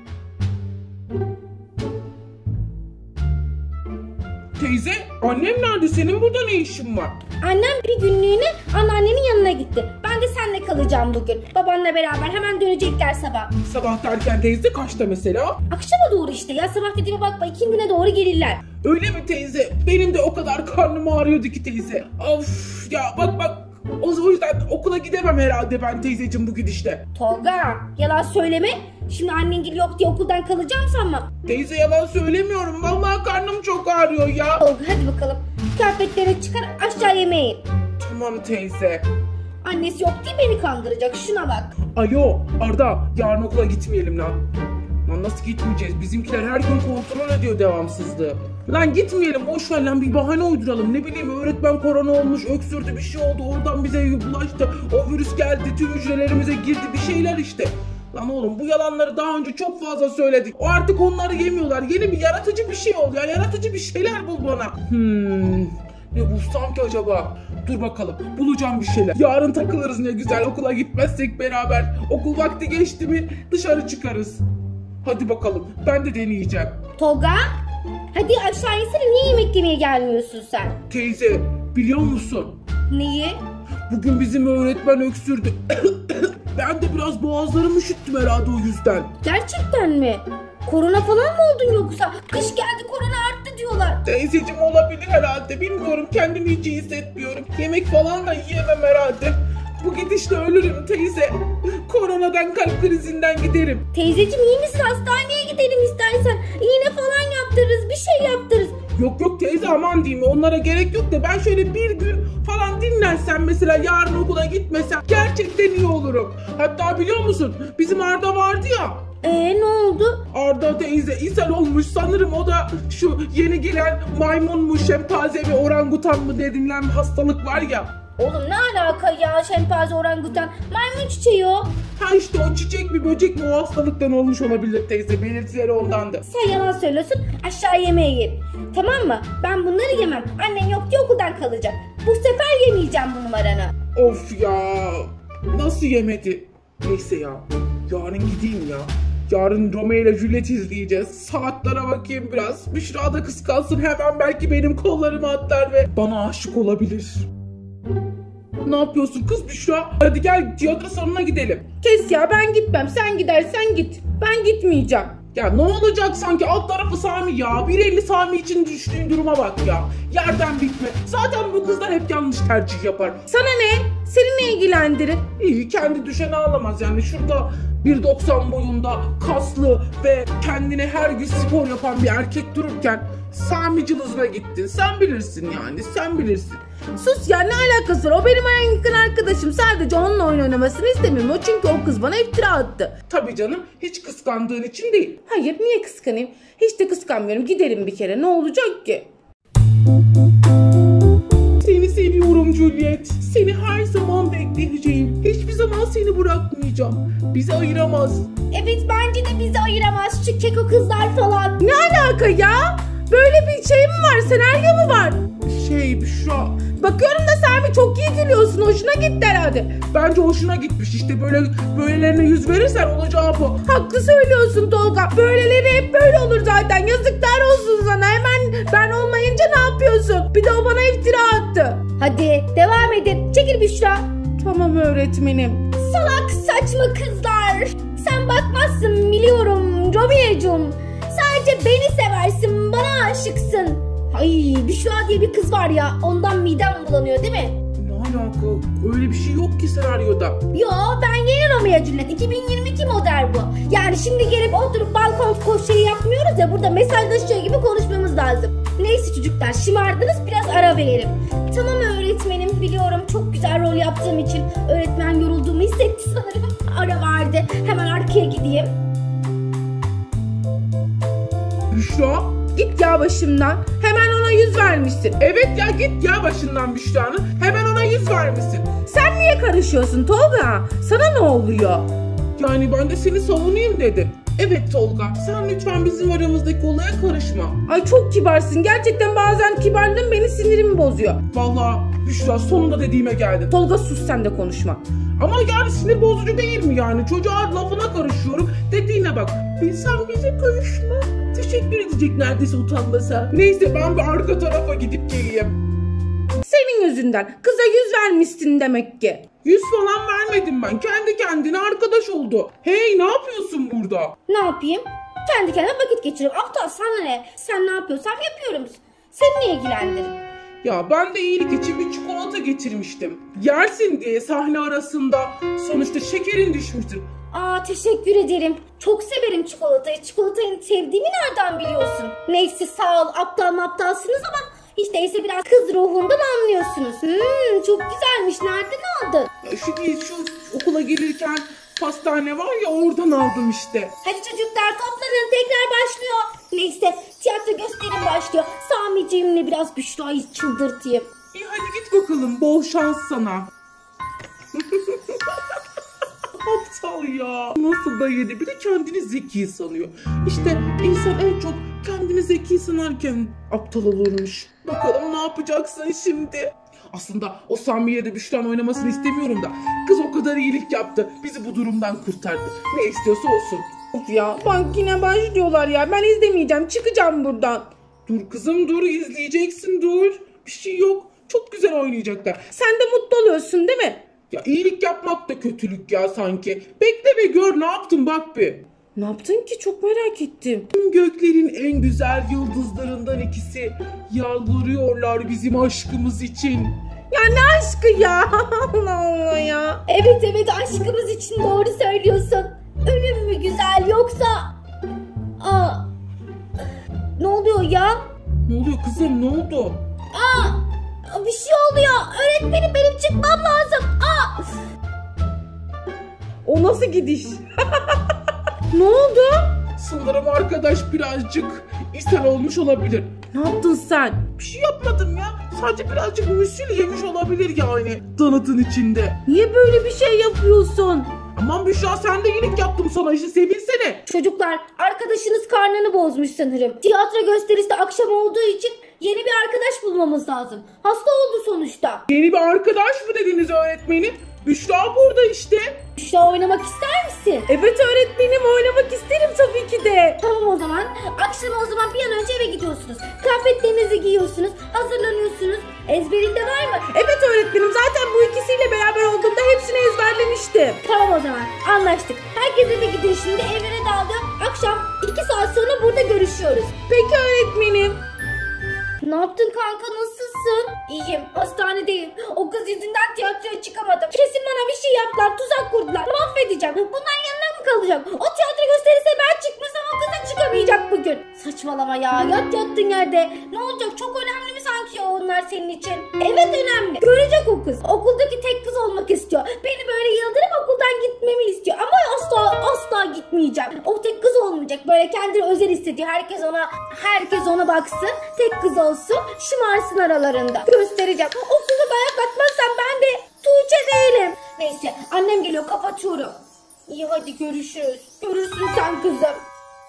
Teyze, annem nerede? Senin burada ne işin var?
Annem bir günlüğüne anneannenin yanına gitti. Ben de seninle kalacağım bugün. Babanla beraber hemen dönecekler sabah.
Sabah derken teyze kaçta mesela?
Akşama doğru işte ya, sabah dediğime bakma, ikindine doğru gelirler.
Öyle mi teyze? Benim de o kadar karnım ağrıyordu ki teyze. Of ya, bak bak. O o yüzden okula gidemem herhalde ben teyzeciğim bu gidişte.
Tolga, yalan söyleme. Şimdi annen gibi yok diye okuldan kalacağım sanma.
Teyze yalan söylemiyorum. Vallahi karnım çok ağrıyor ya.
Tolga hadi bakalım. Kıyafetleri çıkar, aşağı yemeğe in.
Tamam teyze.
Annesi yok diye beni kandıracak, şuna bak.
Alo Arda, yarın okula gitmeyelim lan. Lan nasıl gitmeyeceğiz? Bizimkiler her gün kontrol ediyor devamsızlığı. Lan gitmeyelim, boş ver lan, bir bahane uyduralım. Ne bileyim, öğretmen korona olmuş, öksürdü, bir şey oldu, oradan bize bulaştı. O virüs geldi, tüm hücrelerimize girdi, bir şeyler işte. Lan oğlum, bu yalanları daha önce çok fazla söyledik. O artık onları yemiyorlar. Yeni bir yaratıcı bir şey ol ya. Yaratıcı bir şeyler bul bana. Hmm. Ne bulsam ki acaba? Dur bakalım. Bulacağım bir şeyler. Yarın takılırız ne güzel. Okula gitmezsek beraber. Okul vakti geçti mi dışarı çıkarız. Hadi bakalım. Ben de deneyeceğim.
Tolga, hadi aşağı insene, niye yemek yemeye gelmiyorsun sen?
Teyze, biliyor musun?
Neyi?
Bugün bizim öğretmen öksürdü. Ben de biraz boğazlarımı üşüttüm herhalde o yüzden.
Gerçekten mi? Korona falan mı oldun yoksa? Kış geldi, korona arttı diyorlar.
Teyzeciğim olabilir herhalde. Bilmiyorum, kendimi hiç iyi hissetmiyorum. Yemek falan da yiyemem herhalde. Bu gidişle ölürüm teyze. Koronadan, kalp krizinden giderim.
Teyzeciğim iyi misin? Hastaneye gidelim istersen. İğne falan yaptırırız, bir şey yaptırırız.
Yok yok teyze, aman diyeyim, onlara gerek yok da ben şöyle bir gün falan dinlensem, mesela yarın okula gitmesem gerçekten iyi olurum. Hatta biliyor musun, bizim Arda vardı ya.
Eee ne oldu?
Arda teyze ishal olmuş sanırım, o da şu yeni gelen maymun mu, şempanze mi, orangutan mı denilen hastalık var ya.
Oğlum ne alaka ya, şempanze, orangutan, maymun çiçeği o.
Ha işte o çiçek mi böcek mi, o hastalıktan olmuş olabilir teyze, belirtileri ondandı.
Sen yalan söylüyorsun, aşağı yemeğe gir. Tamam mı? Ben bunları yemem. Annen yok diye okuldan kalacak. Bu sefer yemeyeceğim bu numaranı.
Of ya, nasıl yemedi? Neyse ya, yarın gideyim ya. Yarın Romeo ile Juliet izleyeceğiz. Saatlere bakayım biraz. Büşra da kıskansın, hemen belki benim kollarıma atlar ve bana aşık olabilir. Ne yapıyorsun kız Büşra? Hadi gel tiyatro salonuna gidelim.
Kes ya, ben gitmem. Sen gidersen git. Ben gitmeyeceğim.
Ya ne olacak sanki, alt tarafı Sami ya. bir elli Sami için düştüğün duruma bak ya. Yerden bitme. Zaten bu kızlar hep yanlış tercih yapar.
Sana ne? Seni ne ilgilendirir?
İyi, kendi düşeni ağlamaz yani. Şurada bir doksan boyunda kaslı ve kendine her gün spor yapan bir erkek dururken Sami cılızına gittin. Sen bilirsin yani, sen bilirsin.
Sus ya, ne alakası var? O benim en yakın arkadaşım. Sadece onunla oyun oynamasını istemiyorum. O çünkü o kız bana iftira attı.
Tabii canım, hiç kıskandığın için değil.
Hayır, niye kıskanayım? Hiç de kıskanmıyorum. Giderim bir kere. Ne olacak ki?
Seni seviyorum Juliet. Seni her zaman bekleyeceğim. Hiçbir zaman seni bırakmayacağım. Bizi ayıramaz.
Evet, bence de bizi ayıramaz şu keko kızlar falan.
Ne alaka ya? Böyle bir şey mi var? Senaryo mu var?
Şey Büşra,
Bakıyorum da Sami çok iyi gülüyorsun. Hoşuna gitti herhalde.
bence hoşuna gitmiş. İşte böyle böylelerine yüz verirsen olacağı bu.
Haklı söylüyorsun Tolga. Böyleleri hep böyle olur zaten. Yazıklar olsun sana. Hemen ben olmayınca ne yapıyorsun? Bir de o bana iftira attı.
Hadi devam edin. Çekil Büşra.
Tamam öğretmenim.
Salak saçma kızlar. Sen bakmazsın biliyorum Romeo'cum. Sadece beni seversin, bana aşıksın. Ay, Büşra diye bir kız var ya, ondan midem bulanıyor değil mi?
Ne alaka? Öyle bir şey yok ki senaryoda.
Yo, ben yeni Romeo Juliet, iki bin yirmi iki model bu. Yani şimdi gelip oturup balkon koşuyu yapmıyoruz ya, burada mesajlaşıyor gibi konuşmamız lazım. Neyse çocuklar, şımardınız, biraz ara verelim. Tamam öğretmenim, biliyorum çok güzel rol yaptığım için öğretmen yorulduğumu hissetti sanırım. Ara verdi. Hemen arkaya gideyim.
Büşra git ya başımdan. Hemen ona yüz vermişsin.
Evet ya, git ya başından Büşra'nın. Hemen ona yüz vermişsin.
Sen niye karışıyorsun Tolga? Sana ne oluyor?
Yani ben de seni savunayım dedim. Evet Tolga, sen lütfen bizim aramızdaki olaya karışma.
Ay çok kibarsın. Gerçekten bazen kibarlığın beni sinirimi bozuyor.
Vallahi Büşra, sonunda dediğime geldin.
Tolga sus, sen de konuşma.
Ama yani sinir bozucu değil mi yani? Çocuğa lafına karışıyorum, dediğine bak. Sen bize karışma. Teşekkür edecek neredeyse utanmasa. Neyse, ben bir arka tarafa gidip geleyim.
Senin yüzünden kıza yüz vermişsin demek ki.
Yüz falan vermedim ben. Kendi kendine arkadaş oldu. Hey, ne yapıyorsun burada?
Ne yapayım? Kendi kendime vakit geçiriyorum. Aptal, sana ne? Sen ne yapıyorsan yapıyorum. Seni niye ilgilendirir?
Ya ben de iyilik için bir çikolata getirmiştim. Yersin diye sahne arasında. Sonuçta şekerin düşmüştür.
Aa, teşekkür ederim. Çok severim çikolatayı. Çikolatayı sevdiğimi nereden biliyorsun? Neyse, sağ ol. Aptal maptalsınız ama hiç değilse biraz kız ruhundan anlıyorsunuz. Hmm, çok güzelmiş. Nereden aldın?
Ya şu, şu okula gelirken pastane var ya, oradan aldım işte.
Hadi çocuklar toplanın, tekrar başlıyor. Neyse, tiyatro gösterim başlıyor. Sami'ciğimle biraz Büşra'yı çıldırtayım.
İyi, hadi git bakalım, bol şans sana. Aptal ya. Nasıl da yedi, bir de kendini zeki sanıyor. İşte insan en çok kendini zeki sanarken aptal olurmuş. Bakalım ne yapacaksın şimdi? Aslında o Sami'ye de Büşra'nın oynamasını istemiyorum da. Kız o kadar iyilik yaptı. Bizi bu durumdan kurtardı. Ne istiyorsa olsun.
Of ya, bak yine başlıyorlar ya. Ben izlemeyeceğim. Çıkacağım buradan.
Dur kızım, dur, izleyeceksin, dur. Bir şey yok. Çok güzel oynayacaklar.
Sen de mutlu oluyorsun değil mi?
Ya iyilik yapmak da kötülük ya sanki. Bekle ve gör ne yaptım, bak bir.
Ne yaptın ki? Çok merak ettim.
Göklerin en güzel yıldızlarından ikisi yalvarıyorlar bizim aşkımız için.
Ya ne aşkı ya? Allah Allah ya.
Evet evet, aşkımız için doğru söylüyorsun. Ölüm mü güzel yoksa... Aa, ne oluyor ya?
Ne oluyor kızım, ne oldu?
Aa, bir şey oluyor. Öğretmenim, benim çıkmam lazım. Aa.
O nasıl gidiş? Ne oldu?
Sanırım arkadaş birazcık ishal olmuş olabilir.
Ne yaptın sen?
Bir şey yapmadım ya. Sadece birazcık müsil yemiş olabilir yani. Donatın içinde.
Niye böyle bir şey yapıyorsun?
Aman Büşra, sen de iyilik yaptım sana, işte sevinsene.
Çocuklar, arkadaşınız karnını bozmuş sanırım. Tiyatro gösterisi de akşam olduğu için yeni bir arkadaş bulmamız lazım. Hasta oldu sonuçta.
Yeni bir arkadaş mı dediniz öğretmenim? Büşra burada işte.
Büşra, oynamak ister misin?
Evet öğretmenim, oynamak isterim tabii ki de.
Tamam o zaman. Akşam o zaman bir an önce eve gidiyorsunuz. Kıyafetlerinizi giyiyorsunuz. Hazırlanıyorsunuz. Ezberinde var mı?
Evet öğretmenim, zaten bu ikisiyle beraber olduğumda hepsini ezberlemiştim.
Tamam o zaman. Anlaştık. Herkes eve gidiyor şimdi. Evlere dağılıyor. Akşam iki saat sonra burada görüşüyoruz.
Peki öğretmenim.
Ne yaptın kanka, nasılsın? İyiyim, hastanedeyim. O kız yüzünden tiyatroya çıkamadım. Kesin bana bir şey yaptılar, tuzak kurdular. Mahvedeceğim. Bunların yanına mı kalacak? O tiyatro gösterisine ben çıkmışsam o kız da çıkamayacak bugün. Saçmalama ya, yat yattın yerde. Ne olacak, çok önemli mi sanki onlar senin için? Evet önemli. Görecek o kız. Okuldaki tek kız olmak istiyor. Beni böyle yıldırıp okuldan gitmemi istiyor. Ama asla asla gitmeyeceğim. O tek kız olmayacak. Böyle kendini özel hissediyor. Herkes ona, herkes ona baksın. Tek kız olsun. Şımarsın aralarında. Göstereceğim. Okulu bayaklatmazsam ben de Tuğçe değilim. Neyse, annem geliyor, kapatıyorum. İyi, hadi görüşürüz. Görürsün sen kızım.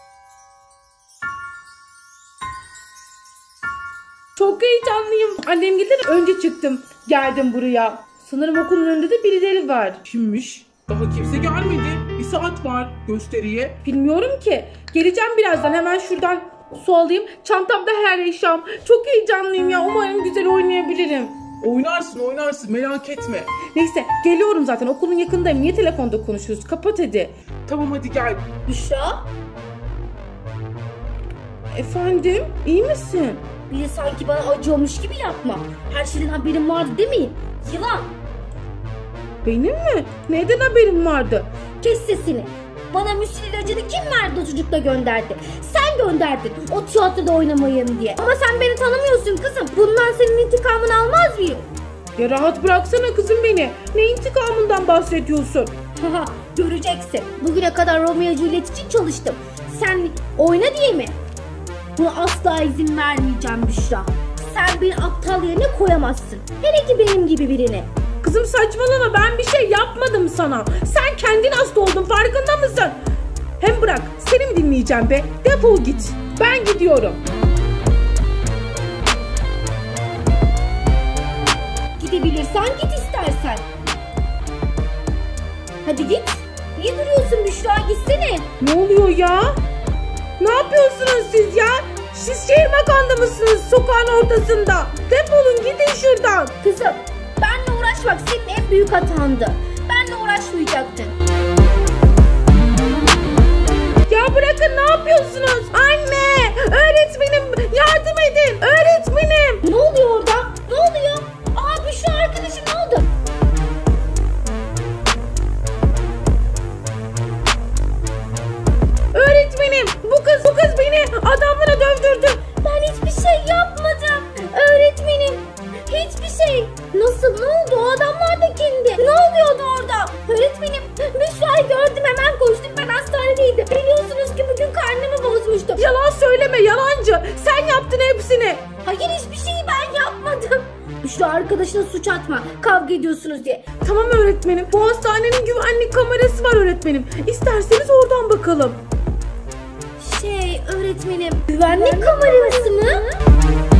Çok heyecanlıyım. Annem geldi, önce çıktım. Geldim buraya. Sanırım okulun önünde de birileri var.
Kimmiş? Daha kimse gelmedi. Bir saat var gösteriye.
Bilmiyorum ki. Geleceğim birazdan. Hemen şuradan su alayım. Çantamda her eşyam. Çok heyecanlıyım ya. Umarım güzel oynayabilirim.
Oynarsın oynarsın, merak etme.
Neyse, geliyorum zaten. Okulun yakındayım. Niye telefonda konuşuyoruz? Kapat hadi.
Tamam hadi gel.
Büşra,
Efendim? İyi misin?
bir de sanki bana acıyormuş gibi yapma. Her şeyden haberin vardı değil mi? Yılan,
Benim mi? Neden haberim vardı?
kes sesini. Bana müsil ilacını kim verdi, o çocukla gönderdi? Sen sen gönderdin o tiyatroda oynamayın diye. Ama sen beni tanımıyorsun kızım. Bundan senin intikamını almaz mıyım?
Ya rahat bıraksana kızım beni. Ne intikamından bahsediyorsun?
Haha, göreceksin. Bugüne kadar Romeo Juliet için çalıştım. Sen oyna diye mi? Buna asla izin vermeyeceğim Büşra. Sen beni aptal yerine koyamazsın. Hele ki benim gibi birini.
Kızım saçmalama, ben bir şey yapmadım sana. Sen kendin hasta oldun, farkında mısın? Hem bırak, seni mi dinleyeceğim be? Defol git. Ben gidiyorum.
Gidebilirsen git istersen. Hadi git. Niye duruyorsun Büşra, gitsene.
Ne oluyor ya? Ne yapıyorsunuz siz ya? Siz şehir makanda mısınız sokağın ortasında? Defolun gidin şuradan.
Kızım, benle uğraşmak senin en büyük hatandı. Benle uğraşmayacaktın.
Ya bırakın, ne yapıyorsunuz? Anne! Öğretmenim yardım edin! Öğretmenim!
Ne oluyor orada? Ne oluyor? Aa Büşra arkadaşım, ne oldu?
Öğretmenim! Bu kız, bu kız beni adamlara dövdürdü.
Ben hiçbir şey yapmadım. Öğretmenim, hiçbir şey. Nasıl, ne oldu? O adamlar da kimdi? Ne oluyordu orada? Öğretmenim, Büşra'yı gördüm, hemen koştum. Ben hastanedeydim. Biliyorsunuz ki bugün karnımı bozmuştum.
Yalan söyleme, yalancı. Sen yaptın hepsini.
Hayır, hiçbir şeyi ben yapmadım. Büşra arkadaşına suç atma. Kavga ediyorsunuz diye.
Tamam öğretmenim. Bu hastanenin güvenlik kamerası var öğretmenim. İsterseniz oradan bakalım.
Şey öğretmenim, güvenlik kamerası mı?